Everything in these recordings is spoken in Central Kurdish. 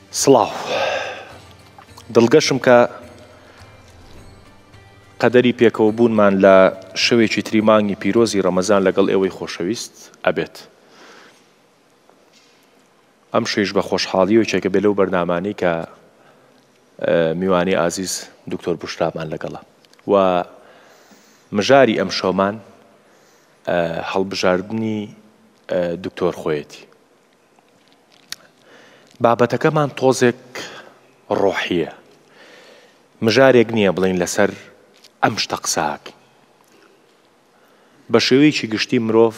سڵاو دڵگەشم کە قەدەری پێکەوە بوونمان لە شەوێکی تری مانگی پیرۆزی ڕەمەزان لەگەڵ ئێوەی خۆشەویست ئەبێت. ئەم شەیش بە خۆشحاڵی و چێکە بێ لەو بەرنامانەی کە میوانی ئازیز دکتۆر بوشرامان لەگەڵە و مژاری ئەم شەومان هەڵبژاردننی دکتۆر خۆیەتی. بابەتەکەمان تۆزێک ڕۆحیە، مژارێک نییە بڵین لەسەر ئەم شتە قساکەین. بە شێوەیەکی گشتی مرۆڤ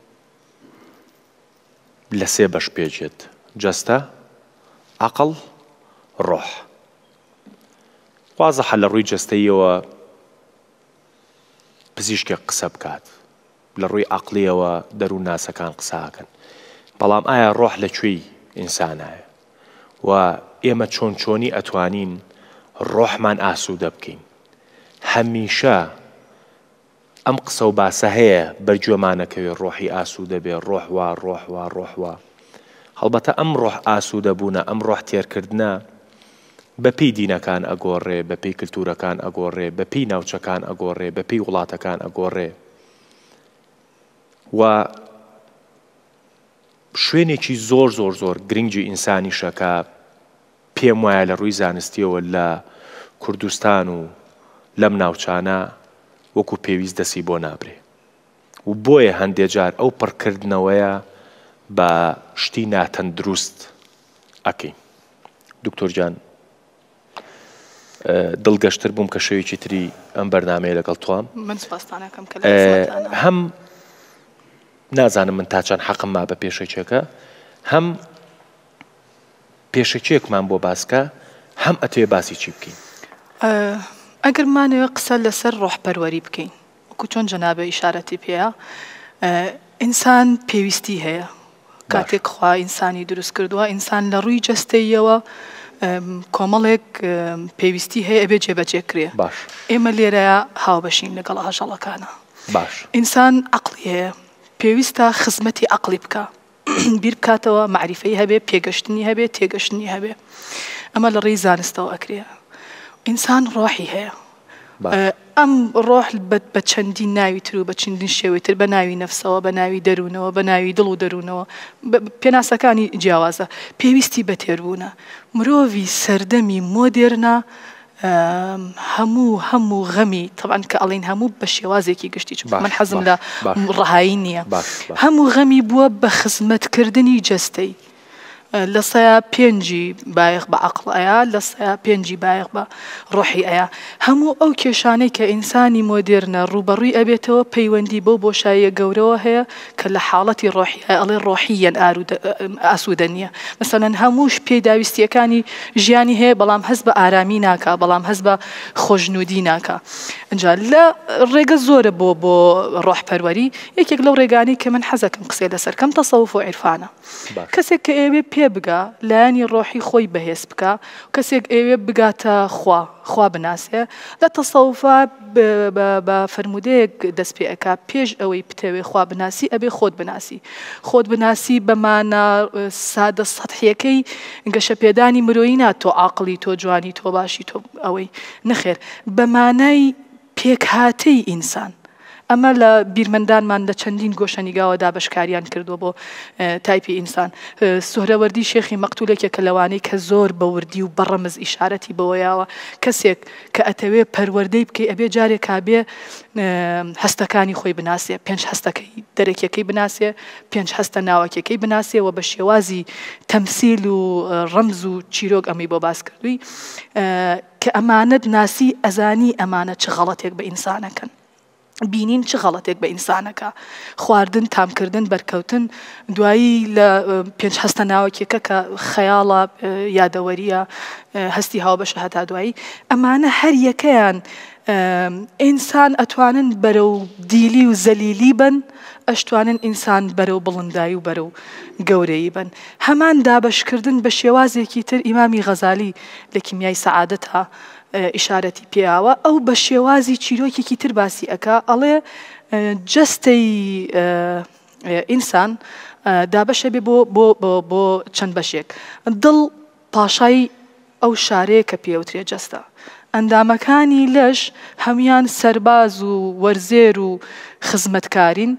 لە سێ بەش پێچێت: جەستە، عەقڵ، ڕۆح. وازەحە لە ڕووی جەستەییەوە پزیشکێک قسە بکات، لە ڕووی عەقڵیەوە دەروون ناسەکان قساکەن، بەڵام ئایا ڕۆح لەکوێی ئینسانایە و ئێمە چۆن چۆنی ئەتوانین ڕۆحمان ئاسوودە بکەین؟ هەمیشە ئەم قسە و باسە هەیە بەرگوێمانەکەوێ ڕۆحی ئاسوودە بێ، ڕۆحوا ڕۆحوا ڕۆحوا. هەڵبەتە ئەم ڕۆح ئاسوودە بوونە، ئەم ڕۆح تێرکردنە بەپێی دینەکان ئەگۆڕێ، بەپێی کلتورەکان ئەگۆڕێ، بەپێی ناوچەکان ئەگۆڕێ، بەپێی وڵاتەکان ئەگۆڕێ و شوێنێکی زۆر زۆر زۆر گرنگی ئینسانیشە کە پێم وایە لە ڕووی زانستیەوە لە کوردستان و لەم ناوچانە وەکو پێویست دەسی بۆ نابرێ و بۆیە هەندێک جار ئەو پڕکردنەوەیە بە شتی ناتەندروست ئەکەین. دکتۆر جان، دڵگەشتر بووم کە شەوێکی تری ئەم بەرنامەیە لەگەڵ تۆم. من سوپاسدانەکەم کە هەم نازانم من تا چەند حەقم ما بە پێشەکێکە، هەم پێشەکێکمان بۆ باسکە، هەم ئەتوێ باسی چی بکەین؟ ئەگەر مانەوێ قسە لەسەر ڕۆحپەروەری بکەین، وەکو چۆن جەنابە ئیشارەتی پێیە، ئینسان پێویستی هەیە. کاتێک خوا ئینسانی دروست کردووە، ئینسان لە ڕووی جەستەییەوە کۆمەڵێک پێویستی هەیە ئەبێ جێبەجێکرێ. ئێمە لێرەیە هاوبەشین لەگەڵ هەژەڵەکانە. ئینسان عەقڵی هەیە، پێویستە خزمەتی عەقڵی بکە، بیر بکاتەوە، معریفەی هەبێ، پێگەشتنی هەبێ، تێگەشتنی هەبێ. ئەمە لە ڕێی زانستەوە ئەکرێ. ئینسان ڕۆحی هەیە. ئەم ڕۆح بە چەندین ناوی تر و بە چەندین شێوەی تر، بە ناوی نەفسەوە، بە ناوی دەروونەوە، بە ناوی دڵ و دەروونەوە، پێناسەکانی جیاوازە، پێویستی بە تێربوونە. مرۆڤی سەردەمی مۆدێرنە هەموو غەمی، طبعاً کە ئەڵێن هەموو بە شێوازێکی گشتی، من حەزم لە ڕەهایی نییە، هەموو غەمی بووە بە خزمەتکردنی جەستەی. لە سەیە پێنجی بایەخ بە عەقڵەیە، لە سەیە پێنجی بایەخ بە ڕۆحی ئەیە. هەموو ئەو کێشانەی کە ئینسانی مۆدێرنە ڕوبەڕووی ئەبێتەوە پەیوەندی بەو بۆشاییە گەورەوە هەیە کە لە حاڵەتی ڕۆحی ئەڵێ ڕۆحیەن ئاسوودە نییە. مەسەلەن هەمووش پێی داویستیەکانی ژیانی هەیە، بەڵام هەست بە ئارامی ناکا، بەڵام هەست بە خۆشنودی ناکا. ئەنجا لە ڕێگە زۆرە بۆ ڕۆحپەروەری. یەکێک لەو ڕێگانەی کە من حەزەکەم قسەی لەسەر کەم تەسەووف و عیرفانە. کەسێک کە ئێوێ پێ بگا لایەنی ڕۆحی خۆی بەهێز بکە، کەسێک ئێوێ بگاتە خوا بناسێ، لە تەسەووفە بە فەرمودەیەک دەست پێ ئەکا پێش ئەوەی بتەوێ خوا بناسی ئەبێ خۆت بناسی. خۆت بناسی بەمانە سادە سەتحیەکەی گەشەپێدانی مرۆیی نا، تۆ عاقڵی، تۆ جوانی، تۆ باشی، تۆ ئەوەی نەخێر، بەمانای پێکهاتەی ئینسان. ئەمە لە بیرمەندانمان لە چەندین گۆشەنیگاوە دابەشکاریان کردووە بۆ تایپی ئینسان. سوهرەوەردی شێخی مەقتولێکە کە لەوانەی کە زۆر بە وردی و بەڕەمز ئیشارەتی بەوەیەوە، کەسێک کە ئەتەوێ پەروەردەی بکەی ئەبێ جارێک کابێ هەستەکانی خۆی بناسێ، پێنج هەستەکەی دەرەکیەکەی بناسێ، پێنج هەستە ناوەکیەکەی بناسێ و بە شێوازی تەمسیل و ڕەمز و چیرۆک ئەمەی بۆ باس کردووی کە ئەمانەت ناسی ئەزانی ئەمانە چ غەڵەتێک بە ئینسانەکەن، بینین چه غەڵەتێک بە ئینسانەکە، خواردن، تامکردن، بەرکەوتن، دوایی لە پێنج هەستە ناوەکیەکە کە خەیاڵە، یادەوەریە، هەستی هاوبەشە هەتا دوایی. ئەمانە هەر یەکەیان ئینسان ئەتوانن بەرەو دیلی و زەلیلی بن، ئەشتوانن ئینسان بەرەو بڵندایی و بەرەو گەورەیی بن. هەمان دابەشکردن بە شێوازێکی تر ئیمامی غەزالی لە کیمیای سەعادەتە ئیشارەتی پێیاوە، ئەو بە شێوازی چیرۆکێکی تر باسی ئەکا، ئەڵێ جەستەی ئینسان دابەشە بێ بۆ چەند بەشێک: دڵ، پاشای ئەو شارەیە کە پێوترێ جەستە. ئەندامەکانی لەش هەمیان سەرباز و وەرزێر و خزمەتکارین.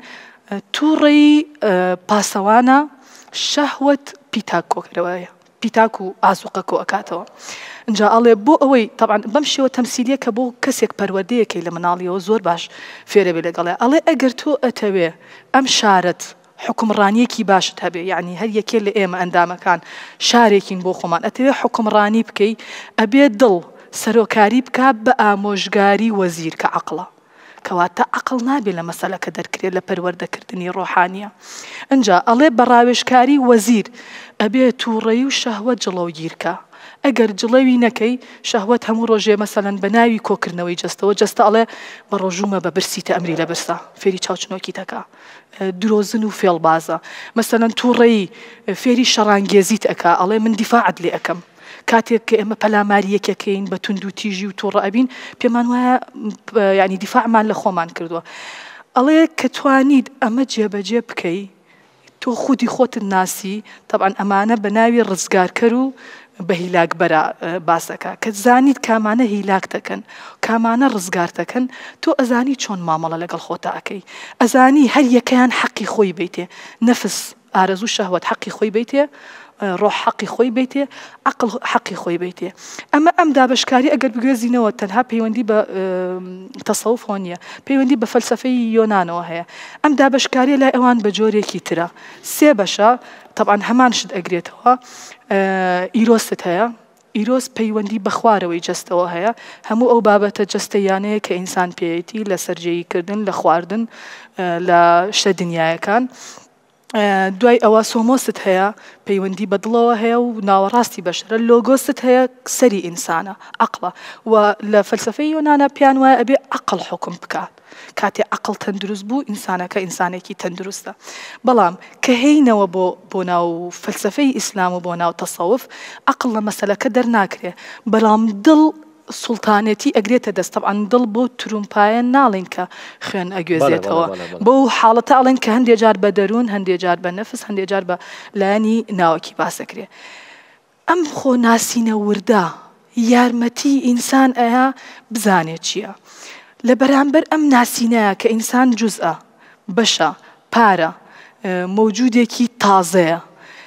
تووڕێی پاسەوانە شەهوەت پیتاک کۆکرەوەیە، پیتاک و ئازوقە کۆ ئەکاتەوە. اینجا ئەڵێ بۆ ئەوەی طبعاً بەم شێوە تەمسیلیە کە بۆ کەسێک پەروەردەیەکەی لە مناڵیەوە زۆر باش فێرە بێ لەگەڵێ. ئەڵێ ئەگەر تۆ ئەتەوێ ئەم شارەت حکمڕانیەکی باشت هەبێ، یعنی هەر یەکێ لە ئێمە ئەندامەکان شارێکین بۆ خۆمان، ئەتەوێ حکمڕانی بکەی ئەبێ دڵ سەرۆکاری بکات بە ئامۆژگاری وەزیر کە عەقڵە، کەواتە عەقڵ نابێت لە مەسەلەکە دەرکرێت لە پەروەردەکردنی ڕۆحانیە. اینجا ئەڵێ بە ڕاوێژکاری وەزیر ئەبێ تووڕەیی و شەهوەت جڵەوگیرکە. ئەگەر جڵەوی نەکەی شەهوەت هەموو ڕۆژێ مەسەلەن بە ناوی کۆکردنەوەی جەستەوە، جەستە ئەڵێ بە ڕۆژومە بە برسیتە ئەمری لە برسە، فێری چاوچنۆکی دەکا، درۆزن و فێڵبازە. مەسەلەن تووڕەیی فێری شەڕانگێزیت ئەکا، ئەڵێ من دیفاعت لێ ئەەکەم. کاتێک کە ئێمە پەلاماری یەکەکەین بە تونند و تیژی و تووڕە ئەبین، پێمان وایە یعنی دیفاعمان لە خۆمان کردووە. ئەڵێ کە توانیت ئەمە جێبەجێ بکەی، تۆ خودی خۆتت ناسی، طبعاً ئەمانە بە ناوی ڕزگارکەر و بە هیلاک بەرە باسەکە، کە زانیت کامانە هیلاک دەکەن، کامانە ڕزگار دەکەن، تۆ ئەزانی چۆن مامەڵە لەگەڵ خۆتا ئەەکەی، ئەزانی هەر یەکەیان حەقی خۆی بیتێ، نەفس ئارەزوو شەهوەت حەقی خۆی بیتێ، ڕۆح حەقی خۆی بیتێ، عەقڵ حەقی خۆی بیتێ. ئەمە ئەم دابشکاری ئەگەر بگوێزینەوە تەنها پەیوەندی بە تەسەوف نییە، پەیوەندی بە فەلسەفەی یۆنانەوە هەیە. ئەم دابشکاریە لای ئەوان بە جۆرێکی ترە، سێ بەشە، طبعاً هەمان شت ئەگرێتەوە. ئیرۆست هەیە، ئیرۆس پەیوەندی بە خوارەوەی جەستەوە هەیە، هەموو ئەو بابەتە جەستەیانەیە کە ئینسان پێیەتی لە سەرجەییکردن، لە خواردن، لە شتە دنیایەکان. دوای ئەوە سۆمۆست هەیە، پەیوەندی بە دڵەوە هەیە و ناوەڕاستی بەشرە. لۆگۆست هەیە، سەری ئینسانە، عەقڵە. و لە فەلسەفەی یۆنانە پیان وایە ئەبێ عەقڵ حکم بکات. کاتێ عەقڵ تەندروست بوو، ئینسانەکە ئینسانێکی تەندروستە. بەڵام کە هێینەوە بۆ ناو فەلسەفەی ئیسلام و بۆ ناو تەسەوف، عەقڵ لە مەسەلەکە دەرناکرێ، بەڵام دڵ سوڵتانێتی ئەگرێتە دەست. طبعاً دڵ بۆ ترومپایە ناڵین کە خوێن ئەگوێزێتەوە، بۆ حاڵەتە ئەڵێن کە هەندێک جار بە دەروون، هەندێک جار بە نەفس، هەندێک جار بە لایەنی ناوەکی باسەکرێ. ئەم خۆ ناسینە وردە یارمەتی ئینسان ئەیە بزانێت چییە. لە بەرامبەر ئەم ناسینەیە کە ئینسان جوزئە، بەشە، پارە، مەوجودێکی تازەیە،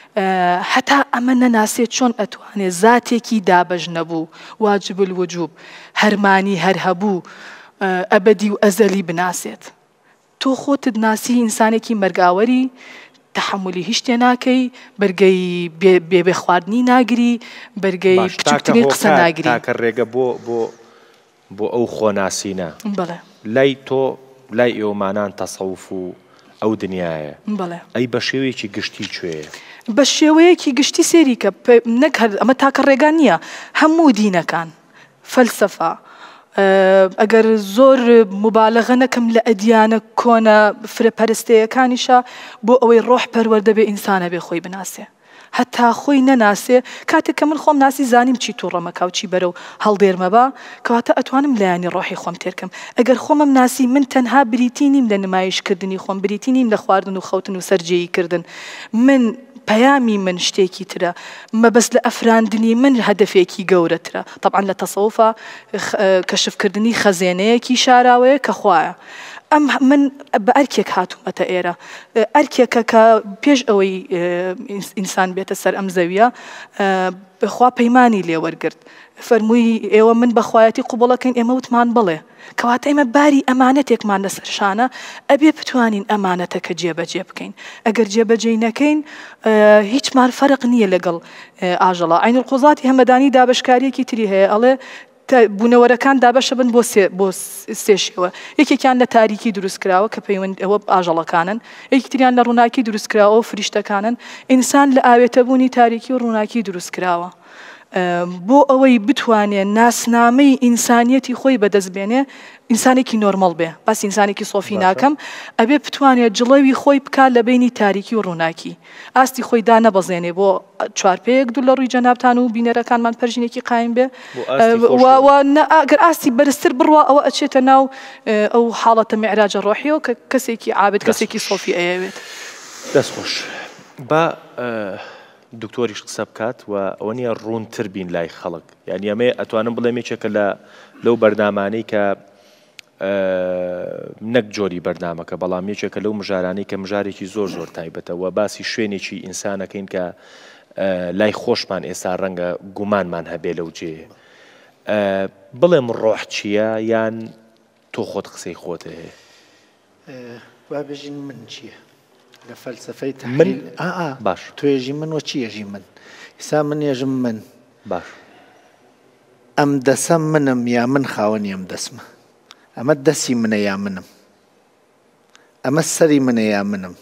هەتا ئەمە نەناسێت چۆن ئەتوانێت زاتێکی دابەش نەبوو، واجب الوجوب، هەرمانی هەر هەبوو، ئەبەدی و ئەزەلی بناسێت. تۆ خۆتت ناسی ئینسانێکی مەرگاوەری، تەحملی هیچ شتێ ناکەی، بەرگەی بێبێ خواردنی ناگری، بەرگەی بچووکترین قسە ناگری. تاکە ڕێگە بۆ ئەو خۆناسینە لای تۆ، لای ئێوەمانان تەسەوف و ئەو دنیاە، ئەی بە شێوەیەکی گشتی کوێیە؟ بە شێوەیەکی گشتی سێری کە نەک ئەمە تاکە ڕێگان نییە، هەموو دینەکان فەلسەفە. ئەگەر زۆر مبالەغە نەکەم لە ئەدیانە کۆنە فرەپەرستەیەکانیشە بۆ ئەوەی ڕۆح پەروەردە بێ ئینسانە بێ خۆی بناسێ، هەتا خۆی نەناسێ. کاتێک کە من خۆم ناسی زانیم چی تووڕەمەکە و چی بەرەو هەڵدێرمە بە، کەواتە ئەتوانم لایانی ڕۆحی خۆم تێرکەم. ئەگەر خۆمم ناسی، من تەنها بریتی نیم لە نمایشکردنی خۆم، بریتی نیم لە خواردن و خەوتن و سەرجێییکردن. من پەیامی من شتێکی ترە، مەبەست لە ئەفراندنی من هەدەفێکی گەورەترە. طبعاً لە تەسەوفە کەشفکردنی خەزێنەیەکی شاراوەیە کە خوایە. ئەم من بە ئەرکێک هاتوومەتە ئێرە، ئەرکێکە کە پێش ئەوەی ئینسان بێتە سەر ئەم زەویە بەخوا پەیمانی لێ وەرگرت، فەرمووی ئێوە من بەخوایەتی قوبڵەکەین، ئێمە وتمان بڵێ، کەواتە ئێمە باری ئەمانەتێکمان لەسەر شانە، ئەبێ بتوانین ئەمانەتەکە جێبەجێ بکەین. ئەگەر جێبەجێ نەکەین، هیچمان فەرق نییە لەگەڵ ئاژەڵە. عین القوزاتی هەمەدانی دابشکاریەکی تری هەیە، ئەڵێ بوونەوەرەکان دابەشە بن بۆ سێ شێوە. یەکێکیان لە تاریکی دروستکراوە کە پەیوەند ئەوە ئاژەڵەکانن، یەکتریان لە ڕووناکی دروستکراوە و فریشتەکانن. ئینسان لە ئاوێتەبوونی تاریکی و ڕووناکی دروستکراوە. بۆ ئەوەی بتوانێت ناسنامەی ئینسانیەتی خۆی بەدەستبێنێ، ئینسانێکی نۆرمەڵ بێ، باس ئینسانێکی سۆفی ناکەم، ئەبێ بتوانێت جڵەوی خۆی بکات لە بینی تاریکی و ڕووناکی، ئاستی خۆی دانەبەزێنێ بۆ چوارپەیەک دوو لە ڕووی جەنابتان و بینەرەکانمان پەرژینێکی قایم بێ. ئەگەر ئاستی بەرزتر بڕوە، ئەوە ئەچێتە ناو ئەو حاڵەتە میعراجە ڕۆحیەوە کە کەسێکی عابد، کەسێکی سۆفی ئەیەوێت. دەستخۆش بە دکتۆریش قسە بکات و ئەوە نیە ڕوونتر بین لای خەڵک یعنی ئەمێ ئەتوانم بڵێ مێچێکە لەو بەردامانەی کە نەک جۆری بەردامەکە بەڵام یەکێکە لەو مژارانەی کە مژارێکی زۆر زۆر تایبەتە و باسی شوێنێکی ئینسانەکەین کە لای خۆشمان ئێستا ڕەنگە گومانمان هەبێ لەو جێ بڵێم ڕۆح چییە یان تۆ خۆت قسەی خۆت هەیە با بێژین من چییە لە فەلسفەی تحلیل باش توێژی من وە چیەژی من ئێستا من ێژم من باش ئەم دەسە منم یا من خاوەنی ئەم دەسمە ئەمە دەسی منە یا منم ئەمە سەری منە یا منم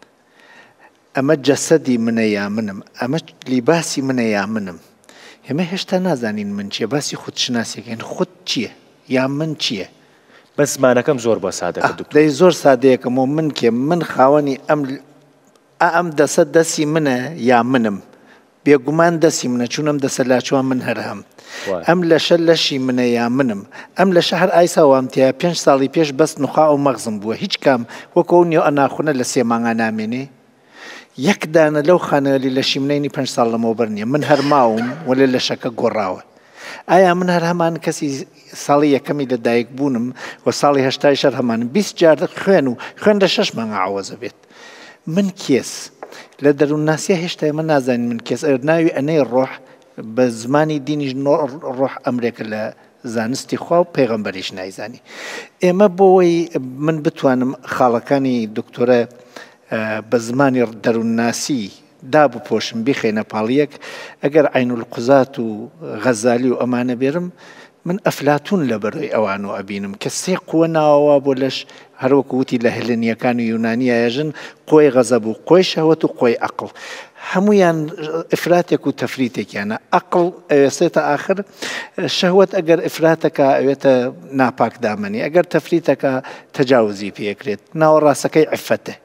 ئەمە جەسەدی منە یا منم ئەمە لیباسی منە یا منم ئێمە هێشتا نازانین من چییە باسی خودشناسیەکەین خود چییە یا من چییە بە زمانەکەم زۆر بە سادەکە دەی زۆر سادەیەکەم و من کێ من خاوەنی ئەم دەسە دەسی منە یا منم بێگومان دەسی منە چونم دەسە لاچوان من هەرهەم ئەم لەشە لەشی منە یا منم ئەم لەشە هەر ئایسا وامتیە 5 ساڵی پێش بەست نوخا و مەغزم بووە هیچ کام وەکو نیێ ئەناخونە لە 3 مانگا نامێنێ یەک دانە لەو خانەلی لەشی منینی 5 ساڵ لەمەوە بەرنیە من هەر ماوم وەلێ لەشەکە گۆڕاوە ئایا من هەر هەمان کەسی ساڵی یەکەمی لەدایک بوونم و ساڵی هەشتای شەر هەمانم 20 جار خوێن لە 6 مانگا عەوەزە بێت من کێس لە دەروونناسیە هێشتا ئێمە نازانین من کێس ناوی ئەنەی ڕۆح بە زمانی دینیش ڕۆح ئەمرێکە لە زانستی خوا و پێغەمبەریش نایزانی ئێمە بۆەوەی من بتوانم خاڵەکانی دکتۆرە بە زمانی دەروونناسی دابپۆشم بیخێنە پاڵیەک ئەگەر عینولقوزات و غەزالی و ئەمانە بێرم من ئەفلاتون لە بەرەوەی ئەوان و ئەبینم کە 3 قووە ناوەوە بۆ لەش هەروەکو وتی لە هێلێنیەکان و یونانیایەژن قۆی غەزەب و قۆی شەهوەت و قۆی عەقڵ هەمویان ئفراتێک و تەفریتێکیانە عەقڵ ئەوێسێتە ئاخر شەهوەت ئەگەر ئفراتەکە ئەوێتە ناپاک دامەنی ئەگەر تەفریتەکە تەجاوزی پێکرێت ناوەڕاستەکەی عیفەتە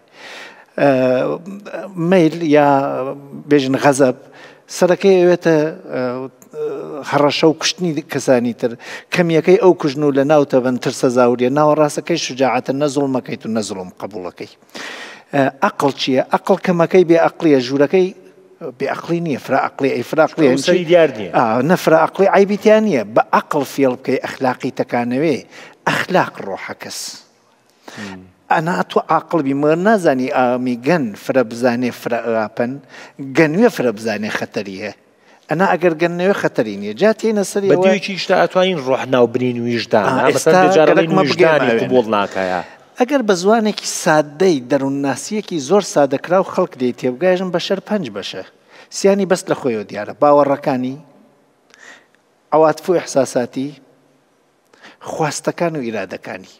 مەیل یا بێژن غەزەب سەرەکەی ئەوێتە هەڕەشە و کوشتنی کەسانی تر کەمیەکەی ئەو کوژن و لە ناوتەبەن ترسە زاوریە ناوەڕاستەکەی شجاعەتە نەزوڵمەکەیت و نەزوڵم قبوڵەکەی عەقڵ چییە عەقڵ کەمەکەی بێ عەقلیە ژوورەکەی بێ عەقلی نییە فرا عەقلی ئەی فرا عەقلی دیار نییە نەفرا عەقلی عیبیتیان نییە بە عەقڵ فێڵ بکەی ئەخلاقی تەکانەوێ ئەخلاق ڕۆحە کەس ئەنا تۆ عاقڵ بی مەر نازانی ئامی گەن فرە بزانێ فرە ئاپەن گەنوێ فرە بزانێ خەتەریە ئەنا ئەگەر گەنەوێ خەتەری نییە جاتێنە سەری بەدیویکی شتا ئەتوانین ڕۆح ناوبرین ویژدان بۆڵ ناکایە ئەگەر بە زوانێکی سادەی دەروونناسیەکی زۆر سادەکرا و خەڵک دەی تێبگایژن بەشەر 5 بەشە سیانی بەست لە خۆیەوە دیارە باوەڕەکانی عەواتف و ئیحساساتی خواستەکان و ئیرادەکانی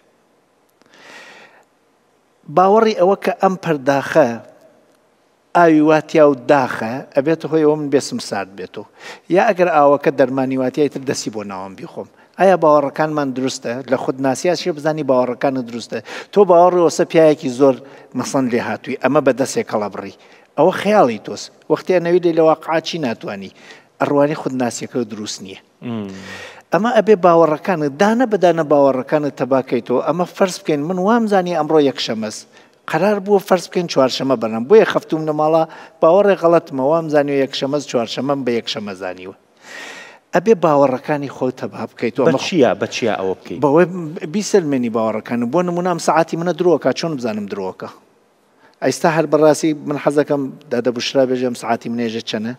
باوەڕی ئەوە کە ئەم پەرداخە ئاوی واتیا و داخە ئەبێتە هۆی ئەوە من بێسم سارد بێتەوە یا ئەگەر ئاوەکە دەرمانی واتیای تر دەسی بۆ ناوم بیخۆم ئایا باوەڕەکانمان دروستە لە خودناسیاشی بزانی باوەڕەکانت دروستە تۆ باوەڕی وەسە پیاەکی زۆر مەسەن لێ هاتووی ئەمە بە دەستێک کەڵەبڕی ئەوە خەیاڵی تۆس وەختێ نەوی لێ لە واقعاتی ناتوانی ئەڕوانی خودناسیەکە دروست نییە ئەمە ئەبێ باوەڕەکانت دانە بەدانە باوەڕەکانت تەباکەیتەوە ئەمە فەرز بکەین من وامزانی ئەمڕۆ یەکشەمەس قرار بووە فەرز بکەین چوارشەمە بەرم بۆیە خەفتوم لە ماڵا باوەڕێ غەڵەتمە وامزانی و یەکشەمەس چوارشەمەم بە یەکشەمە زانیوە ئەبێ باوەڕەکانی خۆت تەبا بکەیتەوە بەچیە ئەوە بکەیت بەوەی بیسەلمێنی باوەڕەکان بۆ نمونە ئەم سەعاتی منە درۆکە چۆن بزانم درۆکە ئەیستا هەر بەڕاستی من حەزەکەم دادەبشرا بێژێم سەعاتی منێژە چەنە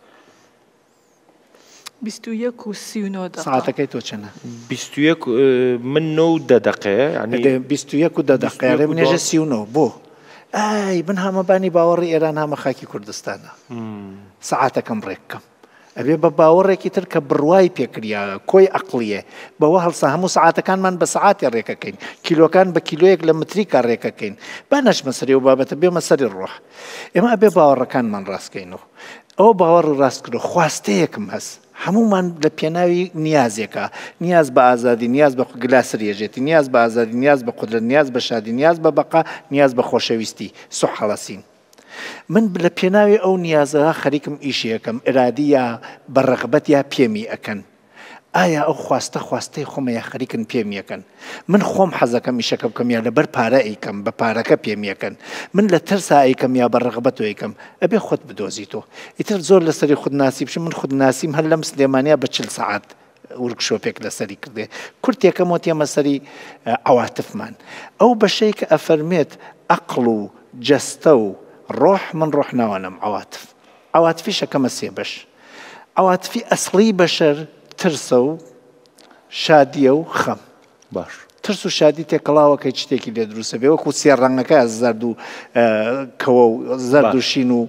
21 و 39 ساعتەکەی تۆ چەنە 21 من 9 دقیقە 21 و 10 دقیقە منێژە 39 بۆ ئای من هەمەبانی باوەڕی ئێران هەمە خاکی کوردستانە سەعاتەکەم ڕێککەم ئەبێ بە باوەڕێکی تر کە بڕوای پێکریاە کۆی عەقلیە بەوە هەڵسا هەموو سەعاتەکانمان بە سەعاتی ڕێکەکەین کیلۆکان بە کیلۆیەک لە متریکا ڕێکەکەین با نەچمە سەری و بابەتە بێمە سەری ڕۆح ئێمە ئەبێ باوەڕەکانمان ڕاستکەینەوە ئەوە باوەڕی ڕاستکردو خواستەیەکم هەست هەمومان لە پێناوی نیازێکە نیاز بە ئازادی نیاز بە گلاسریێژێتی نیاز بە ئازادی نیاز بە قودرەت نیاز بە شادی نیاز بە بەقا نیاز بە خۆشەویستی سوحەڵەسین من لە پێناوی ئەو نیازەها خەریکم ئیشیەکەم ئرادی یا بەڕەغبەت یا پێمی ئەکەن ئایا ئەو خواستەی خۆمە یا خەریکن پێم یەکەن من خۆم حەزەکەم میشەکە بکەم یا لەبەر پارە ئەیکەم بە پارەکە پێم یەکەن من لە ترسا ئەیکەم یا بە ڕغبەت ئەیکەم ئەبێ خۆت بدۆزیتەوە ئیتر زۆر لەسەری خودناسی بشم من خودناسیم هەر لەم سلێمانیا بە 40 سەعات ورکشۆپێک لەسەری کردێ کورتێکەم و تێمە سەری عەواتفمان ئەو بەشەی کە ئەفەرمێت عەقڵ و جەستە و ڕۆح من ڕۆح ناوانم عەواتفی شەکەمە سێ بەش عەواتفی ئەسڵی بەشەر ترسە و شادیە و خەم باش ترس و شادی تێکەڵاوەکەی شتێکی لێ دروستە بێ وەکو سێ ڕەنگەکە زەرد و کەوە و زەرد و شین و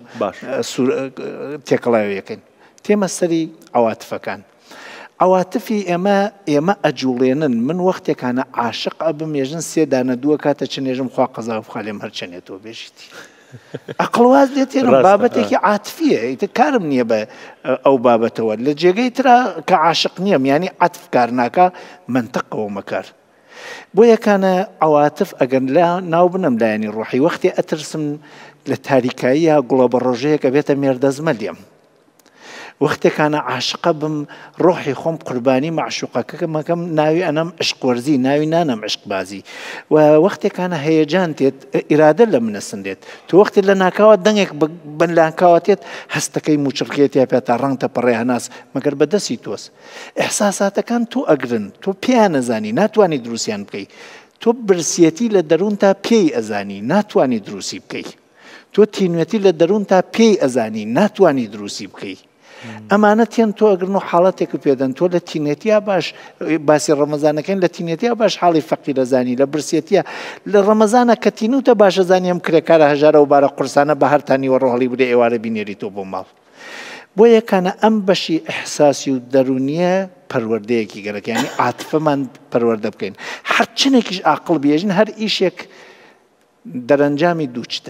تێکەڵاویەکەین تێمە سەری عەواتفەکان عەواتفی ئێمە ئەجوڵێنن من وەختێکانە عاشق ئەبم ێژن سێ دانە دووە کاتە چنێژم خوا قەزا بخوا لێم هەرچەنێتەوە بێژیتی ئەقڵواز لێتێنم بابەتێکی عاتفیە ئیتر کارم نییە بە ئەو بابەتەوە لە جێگەی ترا کە عاشق نییەم ینی عەتف کار ناکە منتەقەوە مەکار بۆ یەکانە عەواتف ئەگەر ناو بنەم لایەنی ڕۆحی وەختی ئەترسم لە تاریکایی یا گوڵە بە ڕۆژەیەکە بێتە مێردەزمە وەختێکانە عاشقە بم ڕۆحی خۆم قوربانی معشوقەکەمەکەم ناوی ئەنەم عشقوەرزی ناوی نانم عشقبازی و وەختێکانە هەیەجان تێت ئیرادە لە منە سندێت تو وەختی لە ناکاوە دەنگێک بنلاکاوە تێت هەستەکەی موچڕکێت یا پێتا ڕەنگتە پەڕێ هەناس مەگەر بەدەستی تۆس ئێحساساتەکان تۆ ئەگرن تۆ پێیان نەزانی ناتوانی دروستیان بکەی تۆ برسیەتی لە دەروون تا پێی ئەزانی ناتوانی دروستی بکەی تۆ تینوێتی لە دەروون تا پێی ئەزانی ناتوانی دروستی بکەی ئەمانە تێن تۆ ئەگرن و حاڵەتێک پێدەن تۆ لە تینێتیا باش باسی ڕەمەزانەکەین لە تینێتیا باش حاڵی فەقیرە زانی لە برسێتیە لە ڕەمەزانە کە تینوتە باشە زانی ئەم کرێکارە هەژارە و بارە قورسانە بە هەرتانی وەڕۆڵی بدە ئێوارە بینێری تۆ بۆ ماڵ بۆ یەکانە ئەم بەشی ئەحساسی و دەرونیە پەروەردەیەکی گەرەکیانی عاتفەمان پەروەردە بکەین هەر چنێکیش عاقڵ بێژن هەر ئیشێک دەرەنجامی دوو شتە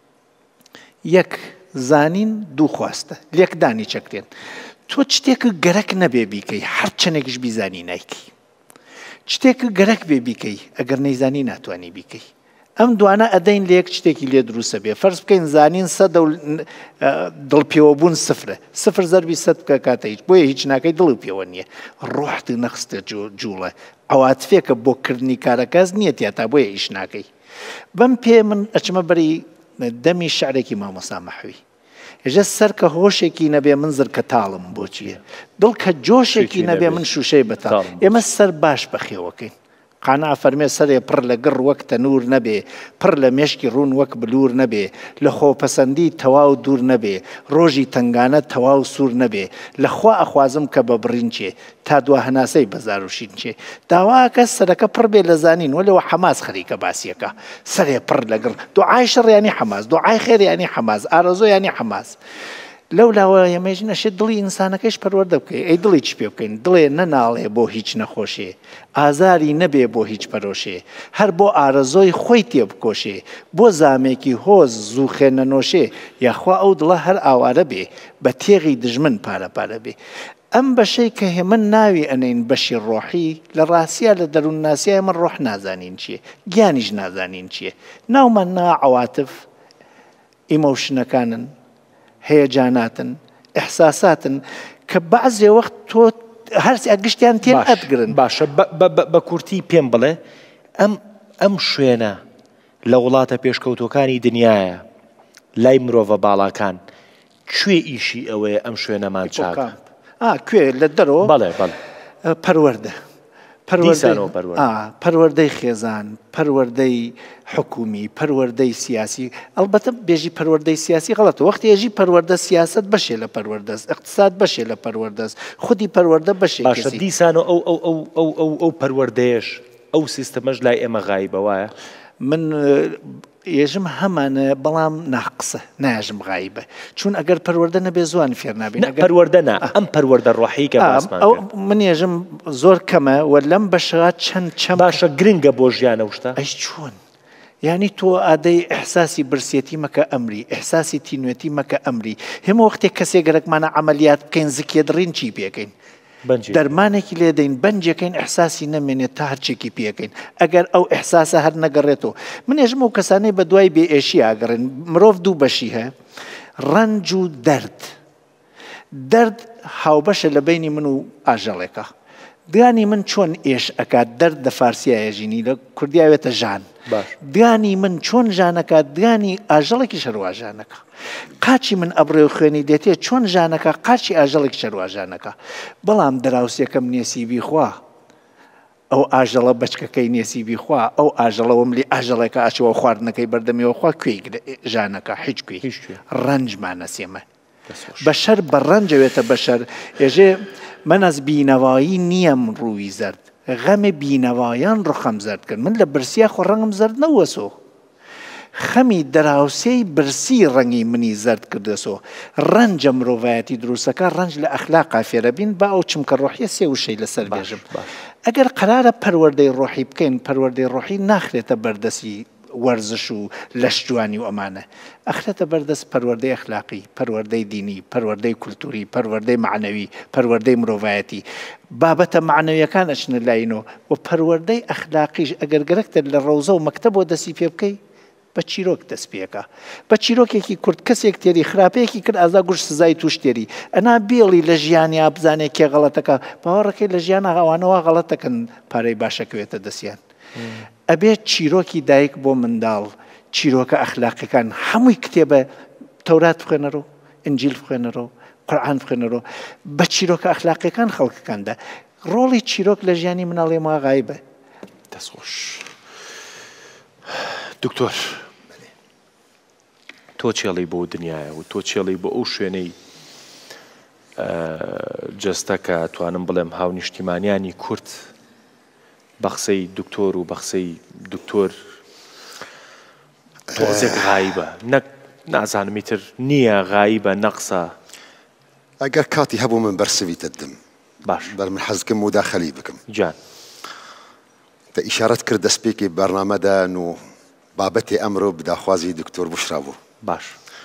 یەک زانین دوو خواستە لێکدانی چەکرێن تۆ شتێکە گەرەک نەبێ بیکەی هەر چەندێکیش بیزانی نایکی شتێکە گەرەک بێ بیکەی ئەگەر نەیزانی ناتوانانی بیکەی ئەم دوانە ئەدەین لە یەک شتێکی لێ دروستە بێ فەرز بکەین زانین سەدە و دڵپێوەبوون سفر زەربی سەد بکە کاتە هیچ بۆیە هیچ ناکەی دڵی پێوە نییە ڕۆحت نەخستە جوڵە عەواتفێکە بۆکردنی کارەکەس نییە تا بۆیە ئیش ناکەی بەم پێ من ئەچمە بەری دەمی شعرێکی مامۆستا مەحوی ێژە سەر کە هۆشێکی نەبێ من زرکە تاڵم بۆچیە دڵ کە جۆشێکی نەبێ من شوشەی بەتاڵ ئێمە سەر باش بەخێوەکەین قانع فەرمێ سەرێ پڕ لە گڕ وەک تەنور نەبێ پڕ لە مێشکی ڕوون وەک بلور نەبێ لە خۆپەسەندی تەواو دوور نەبێ ڕۆژی تنگانە تەواو سوور نەبێ لەخوا ئەخوازم کە بە بڕین چێ تا دوا هەناسەی بەزار و شین چێ داواکە سەرەکە پڕ بێ لە زانین وەلەوە حەماس خەریکە باسیەکە سەرێ پڕ لە گڕ دوعای شەڕ یانی حەماس دوعای خێر یانی حەماس ئارەزۆ یانی حەماس لەولاوە ئێمەش نەشێت دڵی ئینسانەکەش پەروەردە بکەی ئەی دڵی چ پێ بکەین دڵێ نەناڵێ بۆ هیچ نەخۆشێ ئازاری نەبێ بۆ هیچ پەرۆشێ هەر بۆ ئارەزۆی خۆی تێبکۆشێ بۆ زامێکی هۆز زوو خێنەنۆشێ یاخوا ئەو دڵە هەر ئاوارە بێ بە تێغی دژمن پارەپارە بێ ئەم بەشەی کە هێمن ناوی ئەنەین بەشی ڕۆحی لە ڕاستیە لە دەروون ناسیای من ڕۆح نازانین چییە گیانیش نازانین چییە ناومان نا عەواتف ئیمۆشنەکانن هەیەجاناتن ئەحساساتن کە بەعزێ وەخت تۆ هەرسی ئەگشتیان تێن ئەتگرن باشە بە کورتی پێم بڵێ ئەم شوێنە لە وڵاتە پێشکەوتۆکانی دنیاە لای مرۆڤە باڵاکان کوێ ئیشی ئەوەیە ئەم شوێنەمان چاکە کوێ لە دەرەوە بەڵێ پەروەردە پەروەردەی خێزان پەروەردەی حکومی پەروەردەی سیاسی ئەلبەتە بێژی پەروەردەی سیاسی غەڵەتە وەختی ێژی پەروەردە سیاست بەشێ لە پەروەردەست اقتصاد بەشێ لە پەروەردەست خودی پەروەردە بەشێ باشە دیسان ئەو پەروەردەیەش ئەو سیستەمەش لای ئێمە غایبە وایە من ێژم هەمانە بەڵام ناقسە ناژم غایبە چون ئەگەر پەروەردە نەبێ زوان فێر نابێن پەروەردە نا ئەم پەروەردە ڕۆحی کە باسمان کرد من ێژم زۆر کەمە و لەم بەشە چەند باشە گرنگە بۆ ژیانە وشتە ئەی چۆن یعنی تۆ ئادەی ئەحساسی برسێتی مەکە ئەمری ئەحساسی تینوێتی مەکە ئەمری هەموو وەختێک کەسێک گەرەکمانە عەمەلیات بکەین زکێ دڕین چی پێکەین دەرمانێکی لێدەین بەنجەکەین ئەحساسی نەمێنێت تا هەرچێکی پێکەین ئەگەر ئەو ئەحساسە هەر نەگەڕێتەوە من ێژم و کەسانەی بە دوای بێ ئێشی ئاگەڕێن مرۆڤ دوو بەشی هەیە ڕەنج و دەرد هاوبەشە لە بینی من و ئاژەڵێکە دوانی من چۆن ئێش ئەکات دەرد لە فارسیایەژینی لە کوردیاوێتە ژان دوانی من چۆن ژانەکات دوانی ئاژەڵێکی شەرواژانەکە قاچی من ئەبڕێ و خوێنی دێتێ چۆن ژانەکە قاچی ئاژەڵێکی شەرواژانەکە بەڵام دراوسێکم نێسیبی خوا ئەو ئاژەڵە بەچکەکەی نێسیبی خوا ئەو ئاژەڵەوەم لێ ئاژەڵێکە ئاچەوە خواردنەکەی بەردەمیەوە خوا کوێی ژانەکە هیچ کوێ ڕەنجمانە سێمە بەشەر بە ڕەنجەوێتە بەشەر ئێژێ من ئەس بینەوایی نییەم ڕووی زەرد غەمێ بینەوایان ڕخەم زەرد کرد من لە برسیا خۆ ڕەنگم زەرد نەوەسۆ خەمی دراوسەی برسی ڕەنگی منی زەرد کردەسۆ ڕەنجە مرۆڤایەتی دروستەکە ڕەنج لە ئەخلاقا فێرەبین با ئەو چمکە ڕۆحیە سێ وشەی لەسەر بێژم ئەگەر قرارە پەروەردەی ڕۆحی بکەین پەروەردەی ڕۆحی ناخرێتە بەردەسی وەرزش و لەش جوانی و ئەمانە ئەخرێتە بەردەست پەروەردەی ئەخلاقی پەروەردەی دینی پەروەردەی کولتوری پەروەردەی معنەوی پەروەردەی مرۆڤایەتی بابەتە معنەویەکان ئەچنە لاینەوە و پەروەردەی ئەخلاقیش ئەگەر گەرەکتر لە ڕەوزە و مەکتەبەوە دەستی پێ بکەی بە چیرۆک دەست پێەکە بە چیرۆکێکی کورد کەسێک تێری خراپەیەکی کرد ئازا گوش سزای توش تێری ئەنا بێڵی لە ژیانی بزانێت کێ غەڵەتەکە باوەڕەکەی لە ژیانە ئەوانەوە غەڵەتەکەن پارەی باشەکەوێتە دەستیان ئەبێت چیرۆکی دایک بۆ منداڵ چیرۆکە ئەخلاقیەکان هەمووی کتێبە تەورات بخوێنەرەوە ئنجیل بخوێنەرەوە قورئان بخوێنەرەوە بە چیرۆکە ئەخلاقیەکان خەڵکەکاندا ڕۆڵی چیرۆک لە ژیانی مناڵی ما غایبە دەستخۆش دکتۆر تۆ چێڵی بۆ دنیاە و تۆ چێڵی بۆ ئەو شوێنەی جەستەکە توانم بڵێم هاو نیشتیمانیانی کورد بە قسەی دکتۆر و بە قسەی دکتۆر تۆزێک غایبە نەک نازانمی تر نییە غایبە نەقسە ئەگەر کاتی هەبوو من بەرسەویتە دم باش بەر من حەزکم موداخەلی بکەم جان تە ئیشارەت کرد دەستپێکی بەرنامەدان و بابەتی ئەمڕۆ بداخوازی دکتۆر بوشرا بوو باش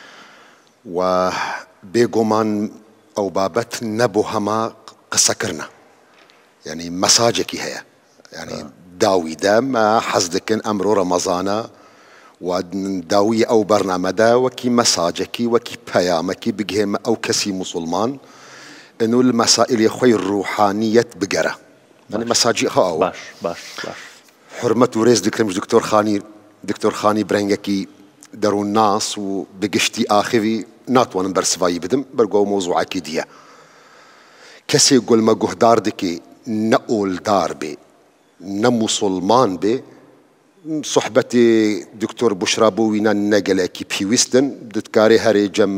و بێگومان ئەو بابەت نەبوو هەما قسەکردنە یعنی مەساجێکی هەیە یعنی داوی دەم حەز دەکەن ئەمڕۆ ڕەمەزانە و داوی ئەو بەرنامەدا وەکی مەساجێکی وەکی پەیامەکی بگهێمە ئەو کەسی موسڵمان ئەنو المەسائلی خۆی ڕوحانیەت بگەرە یعنی مەساجی هەواوە باش باش باش حرمەت و ڕێز دکرم دکتۆر خانی برەنگێکی دەروون ناس و بگشتی ئاخوی ناتوانم بەرسڤایی بدم بەرگۆ مۆزوعەکی دیە کەسێ گولمە گوهدار دکێ نە ئۆلدار بێ نە موسڵمان بێ صحبەتی دکتۆر بوشرا بۆ وینە نەگەلێکی پیویستن دتکارێ هەرێ جەم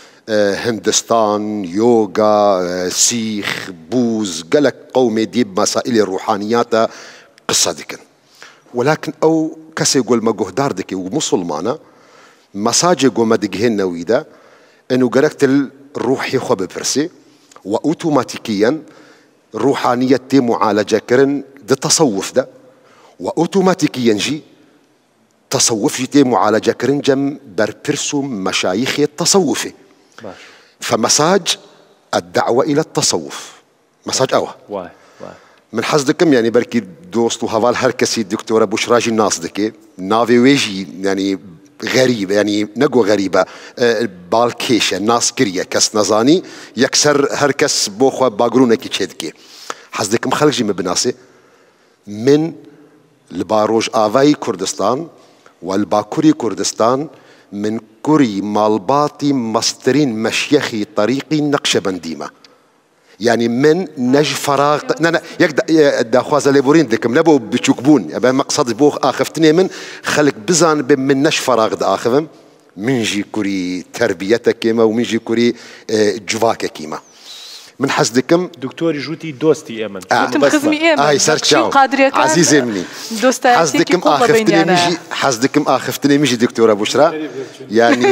هندستان یۆگا سیخ بوز گەلک قەومێ دی مەسائلی ڕوحانیاتە قسە دکن ولكن ئەو کەسێ گۆلمە گۆهدار دکێ و موسڵمانە مەساجێ گۆمە دگهێنەوەیدا ئەنو گەرەکتر ڕوحی خۆ بپرسێ و ئۆتۆماتیکیەن ڕوحانیەت تێ معالەجەکردن دە تەسەوفدا و ئۆتۆماتیکیەن ژی تەسەوفی تێ معالەجەکردن جەم بەرپرس و مەشایخێ تەسەوفێ فمەساج الدعوة إلى التصوف مساج أوه من حەز دەکەم یعنی بەرکی دۆست و هەواڵ هەر کەسی دکتۆرە بوشراژی ناس دەکێ ناوێ وێژی ینی غەریبە ینی نەگۆ غەریبە باڵکێشە ناسکریە کەس نەزانی یەکسەر هەر کەس بۆ خۆ باگرونێکی چێ دکێ حەز دەکەم خەڵکیی من بناسێ من لە باڕۆژ ئاوایی کوردستان و لە باکووری کوردستان من کوری ماڵباتی مەسترین مەشیەخی طریقی نەقشەبەندیمە يعني من نج فراغ يك داخوازة ليبورين دكم نبو بتشوكبون يبقى مقصد بوخ آخفتني من خلق بزان من نج فراغ دا آخفم من جي كوري تربيتك كيما ومن جي كوري جواك كيما من حسدكم دكتوري جوتي دوستي امن خزمي امن اي سرتشاو عزيزي مني حسدكم آخفتني ميجي حسدكم آخفتني ميجي دكتورة بشرا يعني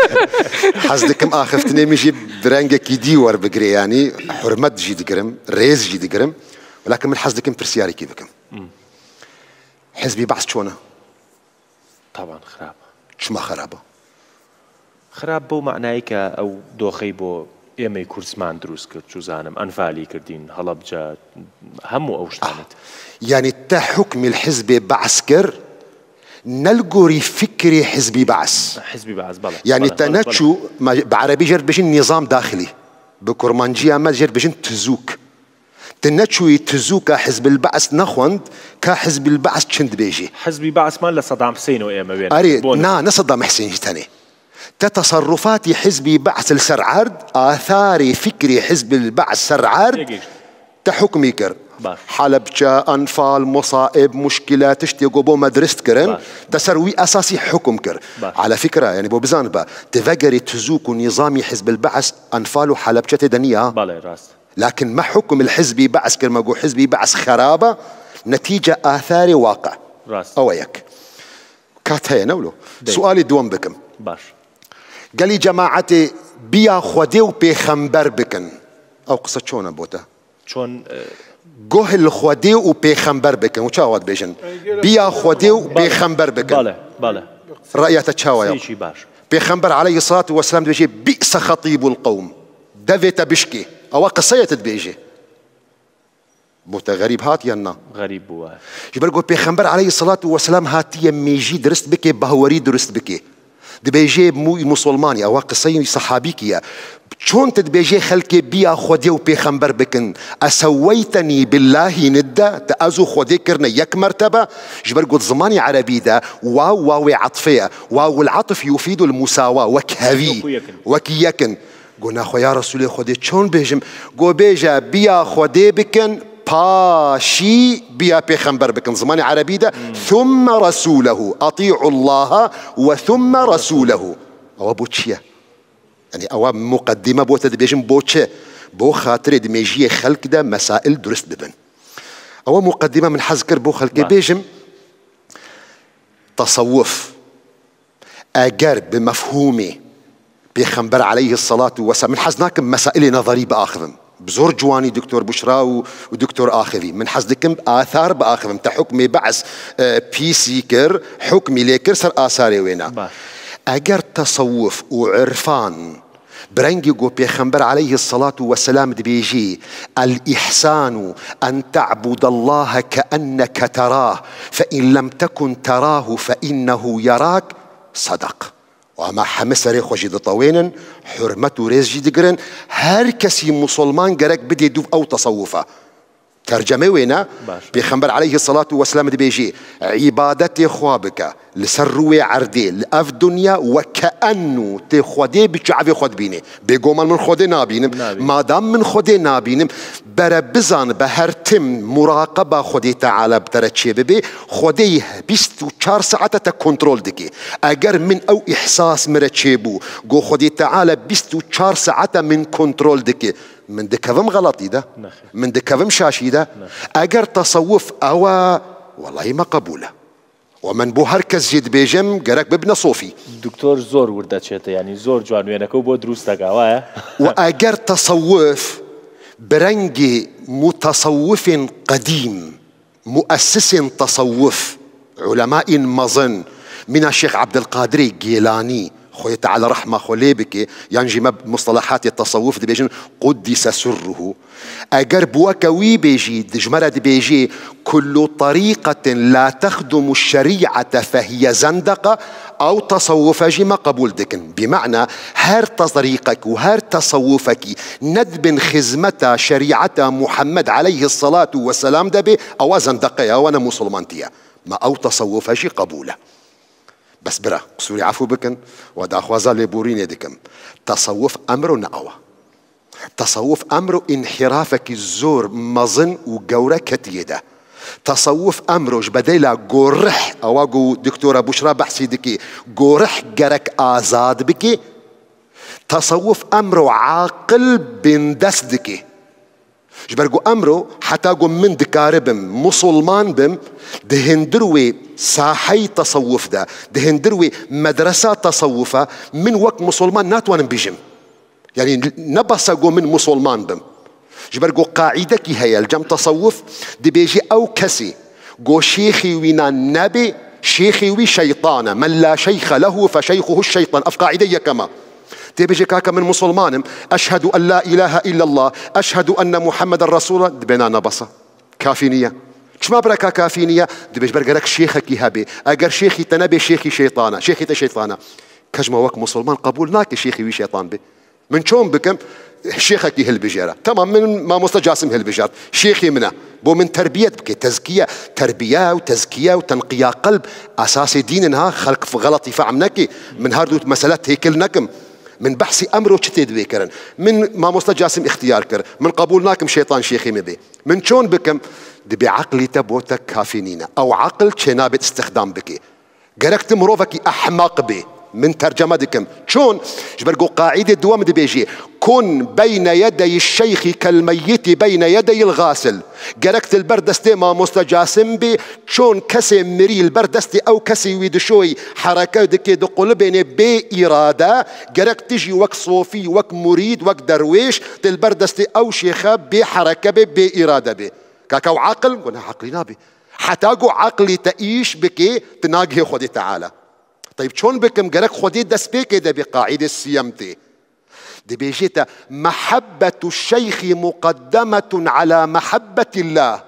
حسدكم آخفتني ميجي برانجا كي ديور بقري يعني حرمت جي دقرم ريز جي دقرم ولكن من حسدكم برسياري كي بكم حزبي بعث شونه طبعا خراب شما خرابه خراب بو معنايك او دوخي بو ئێمەی کورسمان دروست کرد جوزانم ئەنفالی کردین هەڵەبجە هەموو ئەو شتانت يعني تا حكم الحزب بعسكر نلقوري فكري حزبي بعث بلى يعني تناتشو بعربي جرب بجن نظام داخلي بكرمانجيا ما جرب بجن تزوك تنشوي تزوكا حزب البعث نخوند كحزب البعث شند بيجي حزب البعث مال لصدام حسين وإيما بين أري نصدام حسين جتاني تصرفات حزب بعث السرعرد آثار فكري حزب البعث سرعرد تحكمي كر حلبجة أنفال مصائب مشكلات تشتي قبو مدرست كرن تسروي أساسي حكم كر على فكرة يعني بو بزان با تفجري تزوكو نظامي حزب البعث أنفال حلبجة تدنيا لكن ما حكم الحزبي بعث كر ما قو حزبي بعث خرابة نتيجة آثار واقع أويك كات هي نولو سؤالي دوام بكم باش قال لي جماعتي بيا خوديو بيخمبر بكن أو قصة شون بوتا شون جوه الخوديو وبيخمبر بكن وشاوات بيجن بيا خوديو بيخمبر بكن بله رأيت تشاوى بيخمبر عليه الصلاة والسلام بيجي بئس خطيب القوم دفت بشكي أو قصية بيجي بوتا غريب هات ينا غريب بوا يبرقوا بيخمبر عليه الصلاة والسلام هاتي ميجي درست بكي بهوري درست بكي دبيجي مسلماني أو قصي صحابيكيا شون تدبيجي خلكي بيا خودي وبيخمبر بكن أسويتني بالله ندى تأزو خودي كرنا يك مرتبة جبر قد زماني عربي دا واو عطفية واو العطف يفيد المساواة وكهوي وكيكن قلنا خو يا رسولي خودي شون بيجم قو بيجا بيا خودي بكن باشي بيا بيخمبر بكن زماني عربي دا ثم رسوله أطيعوا الله وثم رسوله أو بوتشيا يعني أو مقدمة بوتا بيجم بوتشي بو خاطر دميجي خلق دا مسائل درست ببن أو مقدمة من حذكر بو خلق بيجم تصوف أجر بمفهومي بيخمبر عليه الصلاة والسلام من حزناكم مسائل نظري بآخذم بزور جواني دكتور بشرى ودكتور آخذي من حزدكم آثار بآخذم تحكمي بعث بيسيكر حكمي ليكر سر آثاري وينا أجر تصوف وعرفان برنجي جو بيخمبر عليه الصلاة والسلام بيجي الإحسان أن تعبد الله كأنك تراه فإن لم تكن تراه فإنه يراك صدق وما حمس ريخ وجد طوينا حرمته ريز جدقرن هر كسي مسلمان قرق بدي دوف أو تصوفه ترجمة وينا بيخمبر عليه الصلاة والسلام دي بيجي عبادتي خوابك لسروي عردي لأف دنيا وكأنه تخودي بيشعفي خود بيني بيقوم من خودي نابينم ما دام من خودي نابينم بربزان بهرتم مراقبة خودي تعالى بترتشي ببي خودي بيستو 4 ساعات تكنترول دكي اگر من او احساس مرتشي بو قو خودي تعالى بيستو 4 ساعات من كنترول دكي من دكفم غلطي ده من دكفم شاشي ده اگر تصوف او والله ما قبوله ومن بو هركز جد بيجم قرق ببنا صوفي دكتور زور وردت شيء يعني زور جوان وينك وبو دروس تقاواه واگر تصوف برنجي متصوف قديم مؤسس تصوف علماء مظن من الشيخ عبد القادر الجيلاني خويا تعالى رحمة خليبك ينجي مصطلحات التصوف دي بيجي قدس سره أجر بوكوي بيجي دجمرة دي بيجي كل طريقة لا تخدم الشريعة فهي زندقة أو تصوف جيما قبول دكن بمعنى هر طريقك وهر تصوفك ندب خزمة شريعة محمد عليه الصلاة والسلام دبي أو زندقة وأنا مسلمانتيا ما أو تصوف جي قبوله بس برا قصوري عفو بكن ودا خوازا لبورين يدكم تصوف أمره نقوى تصوف أمره انحرافك الزور مظن وقورة كتيدة تصوف أمره جبديلا قرح أواقو دكتورة بشرى بحسي دكي قرح قرك آزاد بكي تصوف أمره عاقل بندس دكي جبرقو أمره حتى قم من دكاربم مسلمان بم دهندروي ساحي تصوف ده دهندروي مدرسة تصوفة من وقت مسلمان ناتوان بيجم يعني نبصقو من مسلمان بم جبرقو قاعدة كي هي الجم تصوف دي بيجي أو كسي قو شيخي وينا نبي شيخي وي شيطان من لا شيخ له فشيخه الشيطان أفقاعدية كما تبيجي كاكا من مسلمان أشهد أن لا إله إلا الله أشهد أن محمد الرسول دبنا نبصة كافينية شما بركا كافينية دبيج برقرك شيخك هبي أجر شيخي تنبي شيخي شيطانة شيخي تشيطانة كجما وك مسلمان قبول ناكي شيخي وي شيطان بي من شون بكم شيخك هالبجارة تمام من ما مستجاسم هالبجار شيخي منه بو من تربية بكي تزكية تربية وتزكية وتنقية قلب أساس دينها خلق في غلط فعمناكي من هاردو مسألة هيكل نكم من بحثي أمره شتيد بيكرن من ما مستجاسم اختيار كر من قبولناكم شيطان شيخي مبي من شون بكم دي بعقلي تبوتك كافينينا أو عقل شنابة استخدام بكي قرقت مروفكي أحماق بي من ترجمة دكم شون جبرقو قاعدة دوام دي بيجي كن بين يدي الشيخ كالميت بين يدي الغاسل قرقت البردستي ما مستجاسم بي شون كسي مري البردستي أو كسي ويدشوي حركة دكي دو قلبين بي إرادة قرقت تجي وك صوفي وك مريد وك درويش البردستي أو شيخة بحركة بي إرادة بي كاكاو عقل قلنا عقلنا بي حتاقو عقلي تعيش بكي تناقه خدي تعالى طيب شون بكم قالك خدي دس بيكي ده بقاعدة السيامتي دي بيجيتا محبة الشيخ مقدمة على محبة الله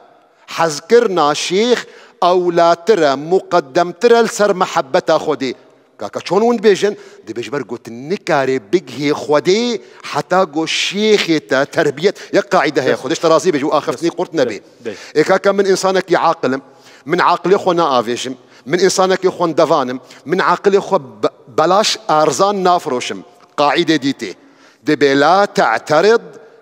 حذكرنا شيخ أو لا ترى مقدم ترى لسر محبة خدي كاكا شون وين بيجن دي بيجبر قلت النكاري بيجي خدي حتى قو شيخ تربية يا قاعدة هي خديش ترازي بيجو آخرتني قرت نبي كاكا من إنسانك يعاقلم من عقل خونا آفيشم من إنسانك يخون دفانم من عقل يخو بلاش أرزان نافروشم قاعدة ديتي دي بلا تعترض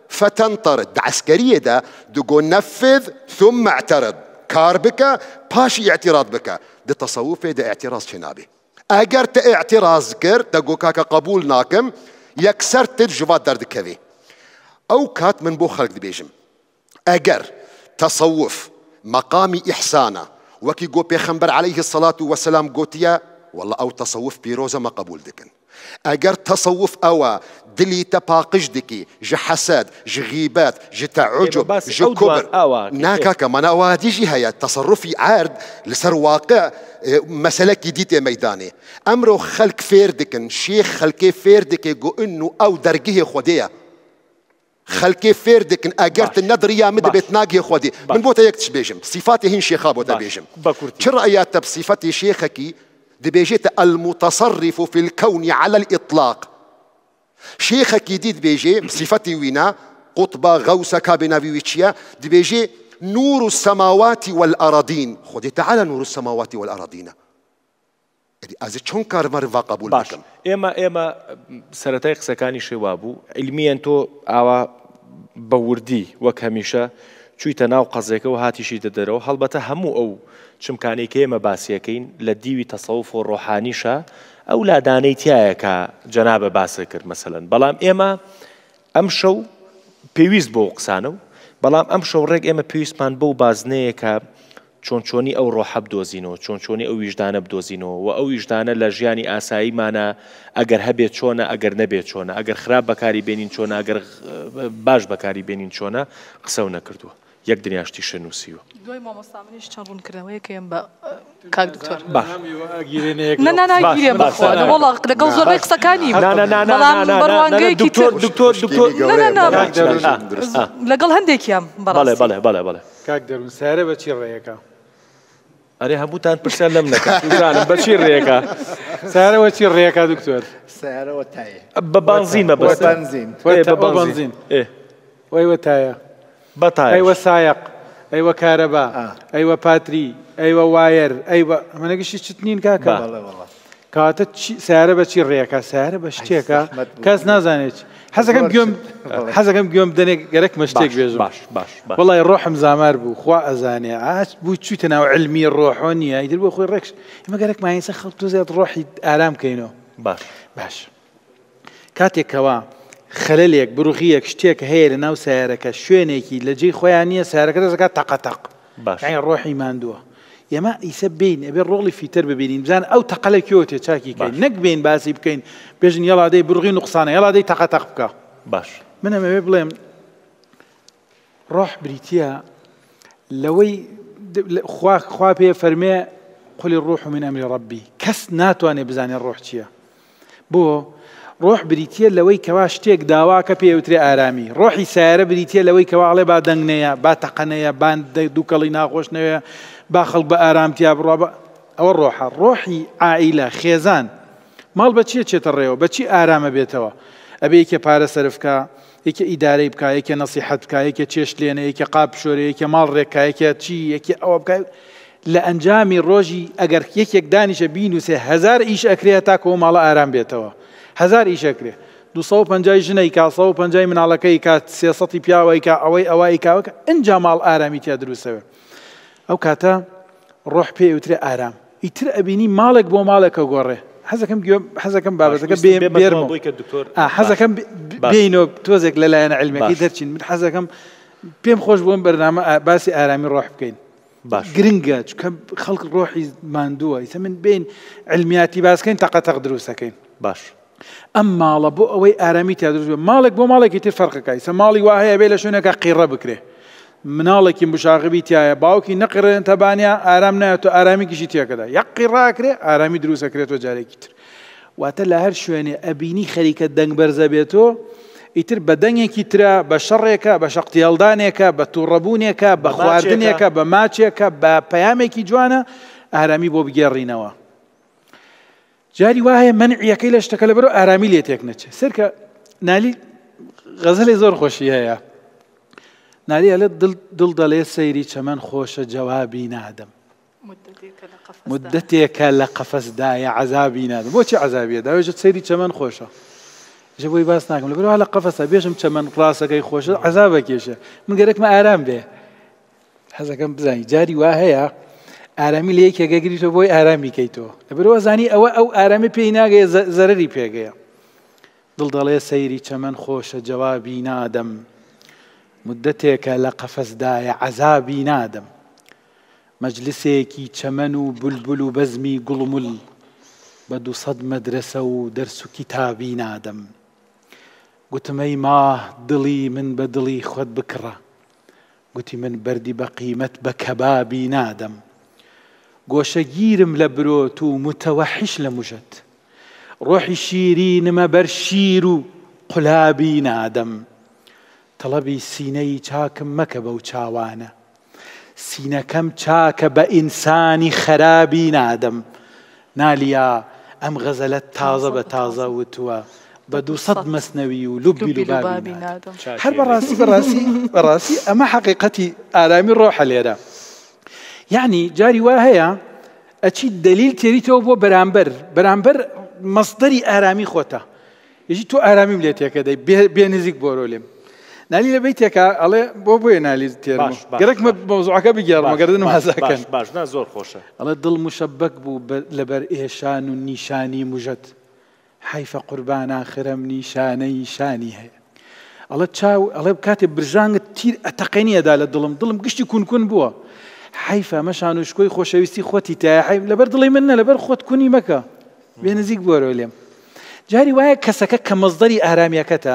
فتنطرد عسكرية ده دقو نفذ ثم اعترض كار بك باشي اعتراض بك دي تصوفي ده اعتراض شنابي اگر تا اعتراض كر تقو كاكا قبول ناكم يكسر تجوات درد كذي او كات من بو خلق دي بيجم اگر تصوف مقامي إحسانا وكي قو بيخنبر عليه الصلاة والسلام قوتيا والله أو تصوف بيروزة ما قبول دكن أجر تصوف أوا دلي تباقش دكي جي حساد جي غيبات جي تعجب جي كبر ناكا كمان أوا ديجي هيا تصرفي عارض لسر واقع مسألة جديدة ميداني أمره خلق فيردكن شيخ خلقي فيردكي قو إنه أو درجه خديه خلقي فيردك أجرت النظرية مد بيتناقي خودي من بوتا يكتش بيجم صفاتي هن شيخا بوتا بيجم شر رأيات بصفتي شيخكي دي بيجيت المتصرف في الكون على الإطلاق شيخكي ديد بيجي صفتي وينا قطبة غوثة كابنا بيويتشيا دي بيجي نور السماوات والأراضين خودي تعالى نور السماوات والأراضين از چون کار مروا قبول بکم اما سرتای قسەکانی شێوا بوو علمیان تۆ ئاوا بەوردی وەک هەمیشە چوویتە ناو قەزێکە و هاتیشی دەدەرەوە هەڵبەتە هەموو ئەو چمکانەی کە ئێمە باسیەکەین لە دیوی تەسەوف و ڕۆحانیشە ئەو لادانەی تایە کە جەنابە باسە کرد مەسەلەن بەڵام ئێمە ئەم شەو پێویست بۆ قسانە و بەڵام ئەم شەو ڕێک ئێمە پێویستمان بەو بازنەیە کە چۆنچۆنی ئەو ڕۆحە بدۆزینەوە چۆنچۆنی ئەو ویژدانە بدۆزینەوە و ئەو ویژدانە لە ژیانی ئاساییمانە ئەگەر هەبێت چۆنە ئەگەر نەبێت چۆنە ئەگەر خراپ بەکاری بێنین چۆنە ئەگەر باش بەکاری بێنین چۆنە قسە و نەکردووە یەک دنیاشتی شەنووسیوە دوای مامۆستا منیش چەند ڕوونکردنەوەیە کە ئێم بە کاک دکتۆر ناناگیرێ بەخوا وەڵا لەگەڵ زۆربەی قسەکانی بەڵام بەڕوانگەیەکی تر لەگەڵ هەندێکیان بەڵێ بەڵێ بەڵێ بەڵێ کاک دەروون سارە بەچی ڕێیەکە ئەرێ هەمووتان پرسیار لەم نەکە توزانم بەچی ڕێیەکە سارەوە چی ڕێیەکە دکتۆر سارەوە تایە بە بانزینمە بەستە بەنزین وەیوە تایە بەتایە ئەیوە سایق ئەیوە کارەبا ئەیوە پاتری ئەیوە وایر ئەیوە ئەمەنەگەشی چت نین کاکە کاتە سارە بەچی ڕێیەکە سارە بە شتێکە کەس نازانێت حەزەکەم گوێم بدەنێ گەرەکمە شتێک بێژم وەڵای ڕۆحم زامار بوو خوا ئەزانێ ئاچ بوو چوویتە ناو علمی ڕۆحۆ نییە ئیتر بۆ خۆی ڕێکش ئێمە گەرەک ماینسە خەڵک تۆ زیاد ڕۆحی ئارام بکەینەوە باش کاتێکەوە خەلەلێک بروغیەک شتێک هەیە لە ناو سیارەکە شوێنێکی لە جێی خۆیان نییە سیارەکە دەزەکات تەقەتەق ڕۆحی ماندووە ئێمە ئیسە بین ئەبێ ڕۆڵی فیتر ببینین بزان ئەو تەقەلێکیەوە تێ چاکی کەین نەک بین باسی بکەین بێژن یەڵا دەی بروغی نوقسانە یەڵا دەی تەقەتەق بکە باش من ئەمەوێ بڵێم ڕۆح بریتە لەوەی خوا پێ فەرمێ قولی ڕۆح من ئەمری ڕەبی کەس ناتوانێ بزانێ ڕۆح چییە بۆ ڕۆح بریتە لەوەی کەوا شتێک داواکە پێوترێ ئارامی ڕۆحی سیارە بریتە لەوەی کەواڵێ با دەنگنەیە با تەقەنەیە بان دووکەڵی ناخۆشنەوەیە با خەڵک بە ئارامتیا بڕۆ ئەوە ڕۆحە ڕۆحی عائیلە خێزان ماڵ بە چیە چێتە ڕێوە بەچی ئارامە بێتەوە ئەبێ یەکێ پارە سەرفکە یەکە ئیدارەی بکە، یەکە نەسیحەت بکە، یەکە چێش لێنە، یەکە قاپ شۆرە، یەکە ماڵ ڕێککە، یەکە چی، یەکە ئەوە بکە. لە ئەنجامی ڕۆژی ئەگەر یەکێک دانیشە بینوسێ 1000 ئیش ئەکرێ تاکەەوە ماڵە ئارام بێتەوە. 1000 ئیش ئەکرێ، 250 ژنەی کا، 150 مناڵەکەی کات، 300 پیاوەی کا، ئەوەی ئەوەی کاوەکە، ئەنجا ماڵ ئارامی تیا دروستەوە. ئەو کاتە ڕۆح پێ وترێ ئارام. ئیتر ئەبینی ماڵێک بۆ ماڵێکە گۆڕێ. حەزەکەم بابەتەکە بێرمەوە، حەزەکەم بینەوە تۆزێک لەلایەنە علمەکەی دەرچین. من حەزەکەم پێم خۆش بۆم بەرنامە باسی ئارامی ڕۆح بکەین. گرنگە چکە خەڵک ڕۆحی ماندووە، ئیسە من بین علمیاتی باسکەین تەقەتەق دروستەکەین. باش ئەم ماڵە بۆ ئەوەی ئارامی تا دروست ماڵێک بۆ ماڵێکی تر فەرقەکە. ئیسە ماڵی وا هەیە بێ لە شوێنێکە قیڕە بکرێ، مناڵێکی مشاغبی تایە، باوکی نەقڕێن تەبانیا ئارام نایەت و ئارامیکیشی تێکەدا، یەک قیڕاکرێ ئارامی دروستەکرێتەوە جارێکی تر. واتە لە هەر شوێنێ ئەبینی خەریکە دەنگ بەرزە بێتەوە، ئیتر بە دەنگێکی ترە، بە شەڕێکە، بە شەقتیێڵدانێکە، بە تووڕەبوونێکە، بە خواردنێکە، بە ماچێکە، بە پەیامێکی جوانە ئارامی بۆ بگێڕینەوە. جاری وایە منعیەکەی لە شتەکە لەبەرەوە ئارامی لێ تێک نەچێ. سەرکە نالی غەزەلێ زۆر خۆشی هەیە، نالی ئەلە دڵ دەڵێ سەیری چەمەن خۆشە جەوابی نادەم، مدەتێکە لە قەفەسدایە عەزابی نادەم. بۆچی عەزابیە؟ داوێژە سەیری چەمەن خۆشە. ژە بۆی باس ناکەم لەبەرەوە لە قەفەسە بێژم چەمەن ڕاستەکەی خۆشە عەزابە کێشە، من گەرەکمە ئارام بێ. حەزەکەم بزانی جاری وا هەیە ئارامی لە یەکێکە گریتەوە بۆی ئارامی کەیتەوە، لەبەرەوە زانی ئەو ئارامی پێی ناگەیە زەرەری پێگەیە. دڵ دەڵێ سەیری چەمەن خۆشە جەوابی نادەم، مدەتێکە لە قەفەسدایە عەزابی نادەم. مەجلسێکی چەمەن و بولبول و بەزمی گوڵمول، بە 200 مەدرسە و دەرس و کتابی نادەم. گوتمەی ماه دڵی من بە دڵی خۆت بکڕە، گوتی من بەردی بە قیمەت بە کەبابی نادەم. گۆشەگیرم لە برۆت و متەوەحش لە موژەت، ڕۆحی شیرینمە بەر شیر و قولابی نادەم. تەڵەبی سینەی چاکم مەکە بەو چاوانە، سینەکەم چاکە بە ئینسانی خەرابی نادەم. نالیا ئەم غەزەلەت تازە بە تازە وتووە، بە 200 مەسنەوی و لوبی لوبابی نادەم. هەر بەڕاستی ئەمە حەقیقەتی ئارامی ڕۆحە لێرە. یعنی جاری وا هەیە ئەچی دلیل تێریتەوە بۆ بەرامبەر مەصدەری ئارامی خۆتە. یەژی تۆ ئارامیم لێ تێکە دەی بێ نزیک بۆرۆ لێم. نالی لە بیتێکە ئەڵێ بۆیە نالی تێرم گەرەکمە مەوزوعەکە بگێڕمە گەردنم هەزاکەن. باش زۆر خۆشە. ئەڵێ دڵ مشەبەک بوو لەبەر ئێشان و نیشانی موژەت، حیفە قوربان ئاخرەم نیشانەی شانی هەیە. ئەڵێ کاتێ برژانگت تیر ئەتەقێنیەدا لە دڵم گشتی کونکون بووە، حیفە مەشان و شکۆی خۆشەویستی خۆتی تایە، لەبەر دڵی من نە، لەبەر خۆت کونی مەکە، بێ نزیک بۆرەوە لێم. جاری وایە کەسەکە کە مەصدەری ئارامیەکەتە،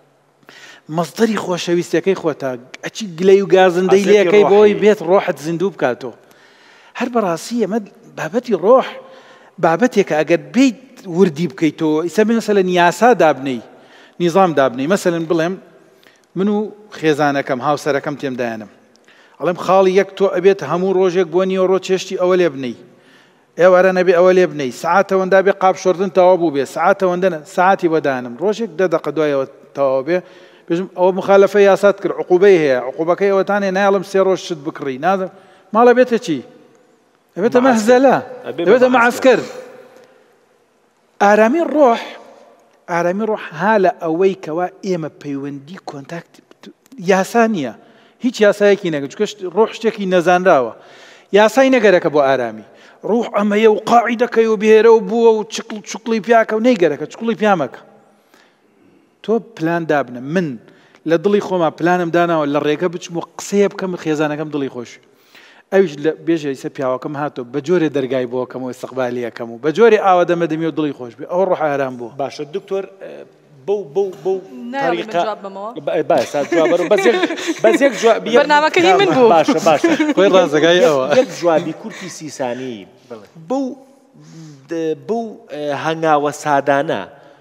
مەصدەری خۆشەویستەکەی خۆتە، ئەچی گلەی و گازندەی لێەکەی بۆی بێت ڕۆحت زیندوو بکاتەوە. هەر بەڕاستی ئەمە بابەتی ڕۆح بابەتێکە ئەگەر بیت وردی بکەیتەوە، ئیسا مەسەلەن یاسا دابنەی، نیزام دابنەی. مەسەلەن بڵێم من و خێزانەکەم هاوسەرەکەم تێمدایانم، ئەڵێم خاڵی یەک تۆ ئەبێت هەموو ڕۆژێک بۆ نیوەڕۆ چێشتی ئەوە لێ بنەی، ئێوارە نەبێ ئەوە لێ بنەی، سعاتەوەندا بێ قاپ شۆردن تەواو بوو بێ، سعاتەوەندە سعاتی بەدانم، ڕۆژێک 10 دقە دوایەوە تەواو بێ، بێژم ئەوە مخالفە یاسات کرد، عقوبەی هەیە، عقوبەکەی ئەوەتانێ نایڵم 3 ڕۆژ شت بکڕی، نادەم ماڵە بێتە چی؟ ئەبێتە مەهزەلە، ئەبێتە مەعسکەر. ئارامی ڕۆح ها لە ئەوەی کەوا ئێمە پەیوەندی کۆنتاکت یاسا نییە، هیچ یاسایەکی نەگەن، چونکە ڕۆح شتێکی نەزانراوە، یاسای نەگەرەکە بۆ ئارامی. ڕوح ئەمەیە و قاعیدەکەی و بێرە و بووە و چقڵی پیاکە و نەیگەرەکە چقڵی پیامەکە. تۆ پلان دابنە، من لە دڵی خۆما پلانم داناوە لە ڕێگە بچم و قسەیە بکەم خێزانەکەم دڵی خۆش. ئەویش بێژە ئیسە پیاوەکەم هاتۆ بە جۆرێ دەرگای بۆکەم و استقبالیەکەم و بە جۆرێ ئاوە دەمەدەمی و دڵی خۆش بێ، ئەوە ڕۆح ئارام بوو. باشە دکتۆر بەو تاریقە بەزێک بەرنامەکە هی من بوو. باشە خۆی ڕازەکای ئەوە یەک جوابی کورتی سیسانی بەو هەنگاوە سادانە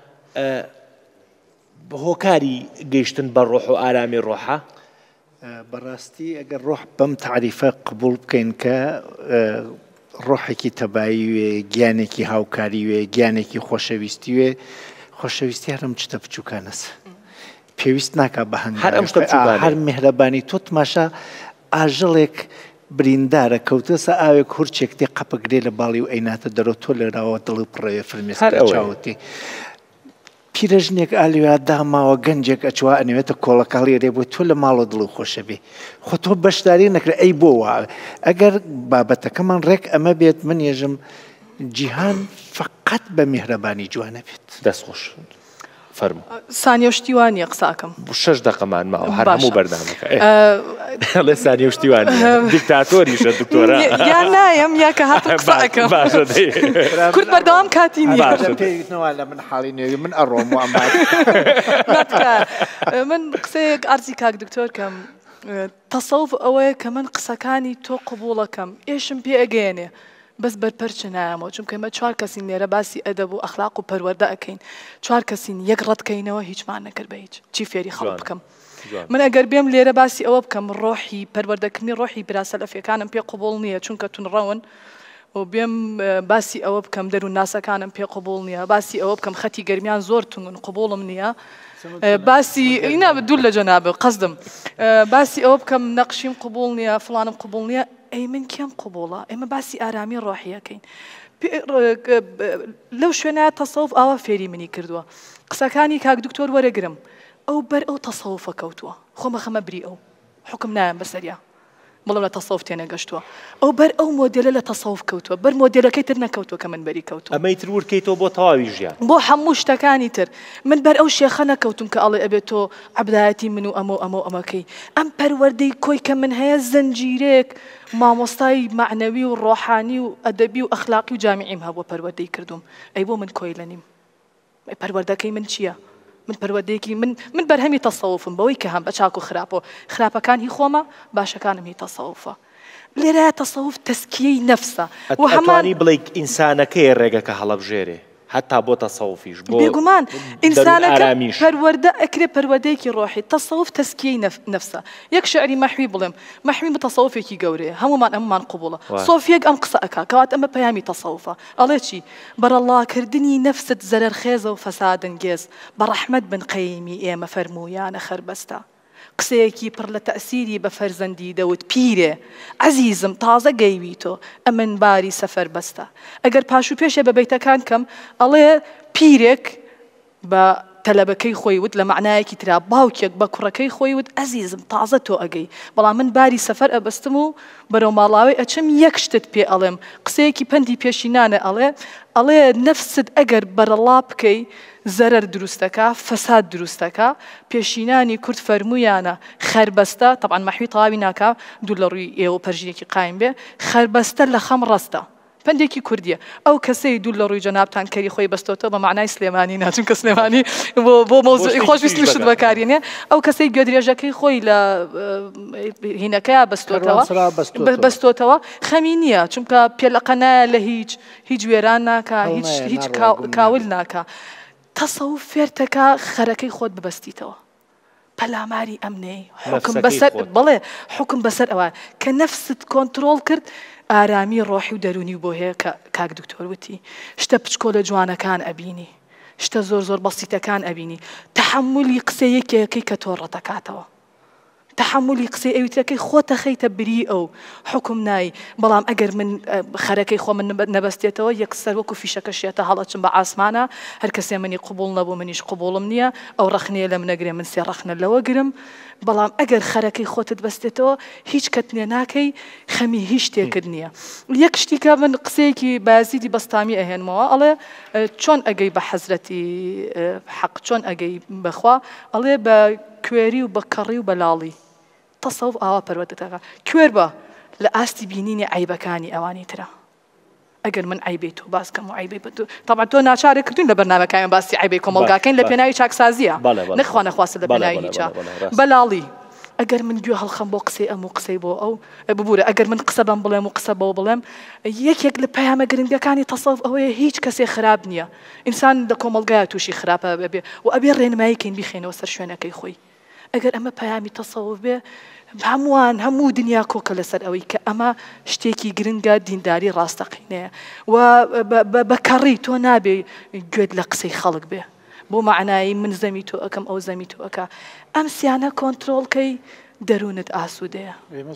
هۆکاری گەیشتن بە ڕۆح و ئارامی ڕۆحە؟ بەڕاستی ئەگەر ڕۆح بەم تعریفە قبول بکەین کە ڕۆحێکی تەبایی وێ، گیانێکی هاوکاری وێ، گیانێکی خۆشەویستی وێ، خۆشەویستی هەرم چتە بچووکانەس. پێویست ناکە بە هەر ئەم شتە بچووکانەی. هەر میهرەبانی تۆ تماشا ئاژەڵێک بریندارە کەوتەسە ئاوێک هورچێک تێ قەپەگرێ لە باڵی و ئەیناتە دەرەوە تۆ لێراوە دڵی پڕێ فرمێسکە چاوتی پیرەژنێک ئالیوا داماوە گەنجێک ئەچوا ئەنوێتە کۆڵەکەڵی رێ بۆ تۆ لە ماڵە دڵ و خۆشە بێ خۆ تۆ بەشداری نەکرێ ئەی بۆ وە ئەگەر بابەتەکەمان ڕێک ئەمە بێت من ێژم جیهان فقط بە میهرەبانی جوانە بێت. دەستخۆش فەرموو. سانیە شتیوانیە قساکەم 6 دقەمان ماوە هەر هەموو بەردامەکە لێ سانیە شتیوانی دیکتاتۆریشە دکتۆرە یان نایم یا کە هاتە قساکەم کورد بەردەوام کاتی نییە پێویستنەوە لە من حاڵی نوێی من ئەڕۆم و ئەمات من قسەیەک ئارزی کاک دکتۆر کەم تەسەوف ئەوەیە کە من قسەکانی تۆ قبوڵەکەم ئێشم پێ ئەگەێنێ بەس بەرپەرچ نایەمەوە چونکە ئێمە 4 کەسین لێرە باسی ئەدەب و ئەخلاق و پەروەردە ئەکەین 4 کەسین یەک ڕەتکەینەوە هیچمان نەکرد بە هیچ چی فێری خەڵک بکەم من ئەگەر بێم لێرە باسی ئەوە بکەم ڕۆحی پەروەردەکردنی ڕۆحی براسەلەفیەکانم پێ قبوڵ نییە چونکە تونڕەون و بێم باسی ئەوە بکەم دەرو ناسەکانم پێ قبوڵ نییە باسی ئەوە بکەم خەتی گەرمیان زۆر تونگن قبوڵم نییە باسی ئینا دوور لە جەنابە قەزدم باسی ئەوە بکەم نەقشیم قبوڵ نییە فڵانم قبوڵ نییە ئەی من کێم قبوڵە ئێمە باسی ئارامی ڕۆحیەکەین لەو شوێنە تەسەوف ئاوا فێری منی کردووە قسەکانی کاک دکتۆر وەرەگرم ئەو بەر ئەو تەسەوفە کەوتووە خۆمە خەمە بری ئەو حکم نایەم بەسەریا بەڵام لە تەسەوف تێنەگەشتووە ئەو بەر ئەو مۆدێلە لە تەسەوف کەوتووە بەر مۆدێلەکەی تر نەکەوتووە کە من بەری کەوتووە ئەمەی تر ورکەیتەوە بۆ تەواوی ژیان بۆ هەموو شتەکانی تر من بەر ئەو شێخە نەکەوتم کە ئەڵێ ئەبێت تۆ عەبدایەتی من و ئەمەکەی ئەم پەروەردەی کۆی کە من هەیە زەنجیرێک مامۆستای معنەوی و ڕۆحانی و ئەدەبی و ئەخلاقی و جامیعیم هەبووە پەروەردەی کردوم ئەی بۆ من کۆی لە نیم پەروەردەکەی من چییە؟ من پەروەردەیەکی من بەرهەمی تەسەوفم بەوەی کە هەم بە چاک و خراپەوە خراپەکان هی خۆمە باشەکانم هی تەسەوفە لێرە تەسەوف تەسکیەی نەفسە و ئەتوانی بڵێ ئینسانەکەی ڕێگەکە هەڵەبژێرێ هەتا بۆ تەسەوفیش بێگومان ئینسانەکە پەروەردە ئەکرێ پەروەردەیەکی ڕۆحی تەسەوف تەسکیەی نەفسە یەک شعری مەحوی بڵێم مەحوی بە تەسەوفێکی گەورەیە هەمومان قبوڵە سۆفیەک ئەم قسە ئەکا کەوات ئەمە پەیامی تەسەوفە ئەڵێ چی بەرەڵاکردنی نەفست زەرەرخێزە و فەسادەنگێز بە ڕەحمەت بن قەیمی ئێمە فەرموویانە خەربەستە قسەیەکی پڕ لە تەئسیری بە فەرزەندی دەوت پیرێ عەزیزم تازە گەیوی تۆ ئەمن باری سەفەر بەستە ئەگەر پاش و پێشێ بە بەیتەکان کەم ئەڵێ پیرێک بە تەلەبەکەی خۆی وت لە معنایەکی ترا باوکێک بە کوڕەکەی خۆی وت عەزیزم تازە تۆ ئەگەی بەڵام من باری سەفەر ئەبەستم و بەرەو ماڵاوی ئەچم یەک شتت پێ ئەڵێم قسەیەکی پەندی پێشینانە ئەڵێ نەفست ئەگەر بەرەڵا بکەی زەرەر دروستەکە فەساد دروستەکە پێشینانی کورد فەرموویانە خەربەستە طبعا مەحوی تەواوی ناکا دوور لە ڕووی ئێوە پەرژینێکی قایم بێ خەربەستە لە خەم ڕەستە پندێکی کوردیە ئەو کەسەی دوور لە ڕووی جەنابتان کەری خۆی بەستۆتە بە معنای سلێمانی ناچون کە سلێمانی بۆ مۆزوعی خۆشویستی شت بەکارێنێ ئەو کەسەی گوێدرێژەکەی خۆی لە هینەکەیە بەستۆتەوە خەمی نییە چونکە پێلەقەنایە لە هیچ وێران ناکە هیچ کاول ناکە تەسەوف فێرتەکە خەرەکەی خۆت ببەستیتەوە پەلاماری ئەمنەی حکم بەسەر بڵێ حکم بەسەر ئەوە کە نەفست کۆنتڕۆڵ کرد ئارامی ڕۆحی و دەرونی بۆ هەیە کە کاک دکتۆر وتی شتە پچکۆلە جوانەکان ئەبینی شتە زۆر بەسیتەکان ئەبینی تەحملی قسەیەکێکی کە تۆ ڕەتەکاتەوە تحملی قسەی ئەویتەکەی خۆتە خەیتە بری ئەو حکم نای بەڵام ئەگەر من خەرەکەی خۆ من نەبەستێتەوە یەک سەر وەکو فیشەکەشێتە هەڵەچم بە ئاسمانە هەر کەسێ منی قبوڵ نەبوو منیش قبوڵم نییە ئەو ڕەخنەیە لە منەگرێ من سێ ڕەخنە لەوە گرم بەڵام ئەگەر خەرەکەی خۆتت بەستێتەوە هیچ کەتنێ ناکەی خەمی هیچ شتێکرد نییە یەک شتیکە من قسەیەکی بایزیدی بەستامی ئەهێنمەوە ئەڵێ چۆن ئەگەی بە حەزرەتی حەق چۆن ئەگەی بەخوا ئەڵێ بە کوێری و بە کەڕی و بە لاڵی تەسەوف ئاوا پەروەردەکە کوێر بە لە ئاستی بینینی عیبەکانی ئەوانی ترە ئەگەر من عیبەی تۆ باس کەم و عیبەی بە تۆ طبعا تۆ ناچارە کردوین لە بەرنامەکانیان باسی عیبەی کۆمەڵگاکەین لە پێناوی چاکسازیە نەخوا نەخواستە لە پێناوی هیچە بەلاڵی ئەگەر من گوێ هەڵخەم بۆ قسەی ئەم و قسەی بۆ ئەو ببوورە ئەگەر من قسە بەم بڵێم و قسە بەوە بڵێم یەکێک لە پەیامە گرنگەکانی تەسەوف ئەوەیە هیچ کەسێ خراپ نییە ئینسان لە کۆمەڵگایە تووشی خراپە بێ و ئەبێ ڕێنماییکەین بیخێنەوە سەر شوێنەکەی خۆی ئەگەر ئەمە پەیامی تەسەوف بێ هەموو دنیا کۆکە لەسەر ئەوەی کە ئەمە شتێکی گرنگە دینداری ڕاستەقینەیە و بە کەڕی تۆ نابێ گوێت لە قسەی خەڵک بێ بۆ معنایی من زەمی تۆ ئەەکەم ئەو زەمی تۆ ئەکا ئەم سیانە کۆنتترۆڵکەی دەروونت ئاسوودەیە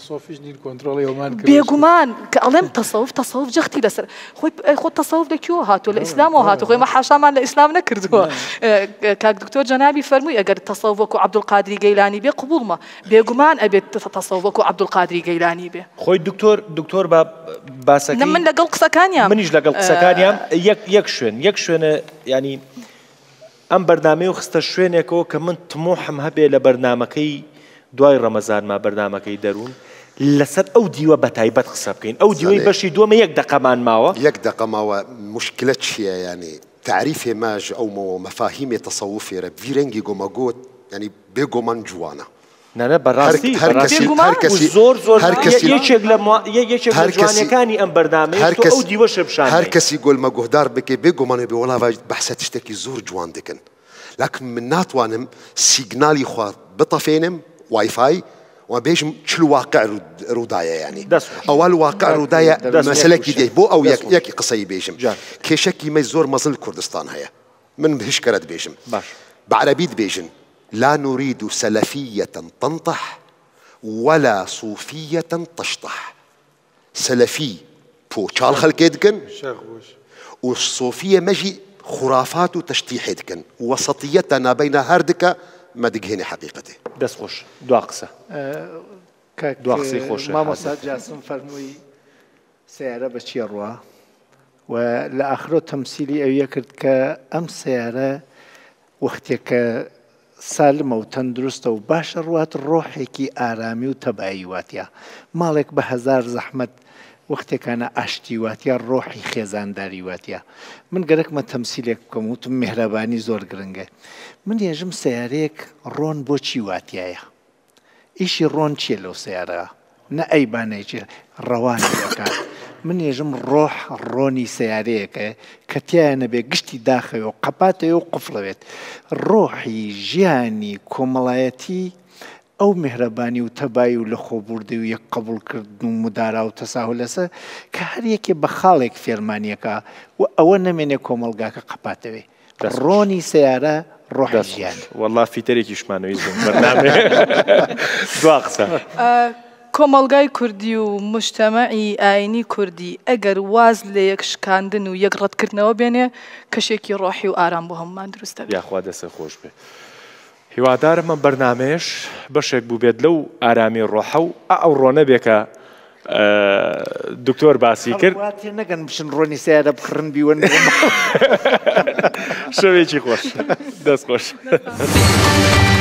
بێگومان کە ئەڵێم تەسەوف جەختی لەسەر خۆ تەسەوف لەکوێوە هاتووە لە ئیسلامەوە هاتووە خۆی مە حاشامان لە ئیسلام نەکردووە کاک دکتۆر جەنابی فەرمووی ئەگەر تەسەوف وەکو عەبدولقادری گەیلانی بێ قبوڵمە بێگومان ئەبێت تەسەوف وەکو عەبدولقادری گەیلانی بێ خۆی دکتۆر بە باسەکەی من لەگەڵ قسەکانیان منیش لەگەڵ قسەکانیان یەک شوێنە ینی ئەم بەرنامەی و خستە شوێنێکەوە کە من تمۆحم هەبێ لە بەرنامەکەی دوای ڕەمەزانما بەرنامەکەی دەروون لەسەر ئەو دیوە بە تایبەت قسە بکەین ئەو دیوەی بەشی دووەمە 1 دقەمان ماوە 1 دقە ماوە مشکلە چییە ینی تعریفێ ماژ ئەو مەفاهیمێ تەسەوفێرە ڤیرەنگی گۆمەگۆت ینی بێگۆمان جوانە نانە بەڕاستی یەکێک لە جوانەکانی ئەم بەرنامەیە ئەو دیوەشە بشان هەر کەسی گۆلمەگۆهدار بکێ بێگۆمانە بێ وەڵاوای بەحسە تشتێکی زۆر جوان دەکەن لکن من ناتوانم سیگنالی خوار بطفێنم وایفای وبيجم شو الواقع رودايا يعني اول واقع رودايا مسألة كده بو او يك قصي بيجم كشكي ما يزور مظل كردستان هيا من بهش كرد بيجم بعربيد بيجن لا نريد سلفية تنطح ولا صوفية تشطح سلفي بو شال خلقيدكن والصوفية مجي خرافات وتشتيحيدكن وسطيتنا بين هردك ما دقهني حقيقتي دەست خۆش دوا قسە دوا قسەی خۆش مامۆستا جاسم فەرمووی سیارە بە چیە ڕوا و لە ئاخرۆ تەمسیلی ئەویە کرد کە ئەم سیارە وەختێک کە سالمە و تەندروستە و باشە ڕوات ڕۆحێکی ئارامی و تەبایی واتە ماڵێک بە هەزار زەحمەت وەختێکانە ئاشتی واتە ڕۆحی خێزانداری واتە من گەرەکمە تەمسیلێک بکەم وتم میهرەبانی زۆر گرنگە من ێژم سیارەیەک ڕۆن بۆچی واتایە ئیشی ڕۆن چیە لەو سیارە نە ئەیبانێکی ڕەوانی دەکات من ێژم ڕۆح ڕۆنی سیارەیەکە کە تایە نەبێ گشتی داخەوێ و قەپاتەوێ و قفڵەوێت ڕۆحی ژیانی کۆمەڵایەتی ئەو میهرەبانی و تەبایی و لە خۆبوردی و یەک قبولکردن و مدارا و تەساهل لەسەر کە هەر یەکێ بە خاڵێک فێرمانیەکە و ئەوە نەمێنێ کۆمەلگاکە قەپاتەوێ ڕۆنی سیارە ڕۆحی ژیان وەڵڵا فیتەرێکیشمانەوەی بەرنامێ دوا قسە کۆمەلگای کوردی و مجتەمەعی ئاینی کوردی ئەگەر واز لە یەک شکاندن و یەک ڕەتکردنەوە بێنێ کەشێکی ڕۆحی و ئارام بۆ هەمومان دروستە بێت یاخوا دەسە خۆش بێ هیوادارم ئەم بەرنامەیەش بەشێک بوو بێت لەو ئارامی ڕۆحە و ئەو ڕۆنە بێکە دکتۆر باسی کرد نەگەن بشن ڕۆنی سیارە بکڕن بیوەن شەوێکی خۆش دەست خۆش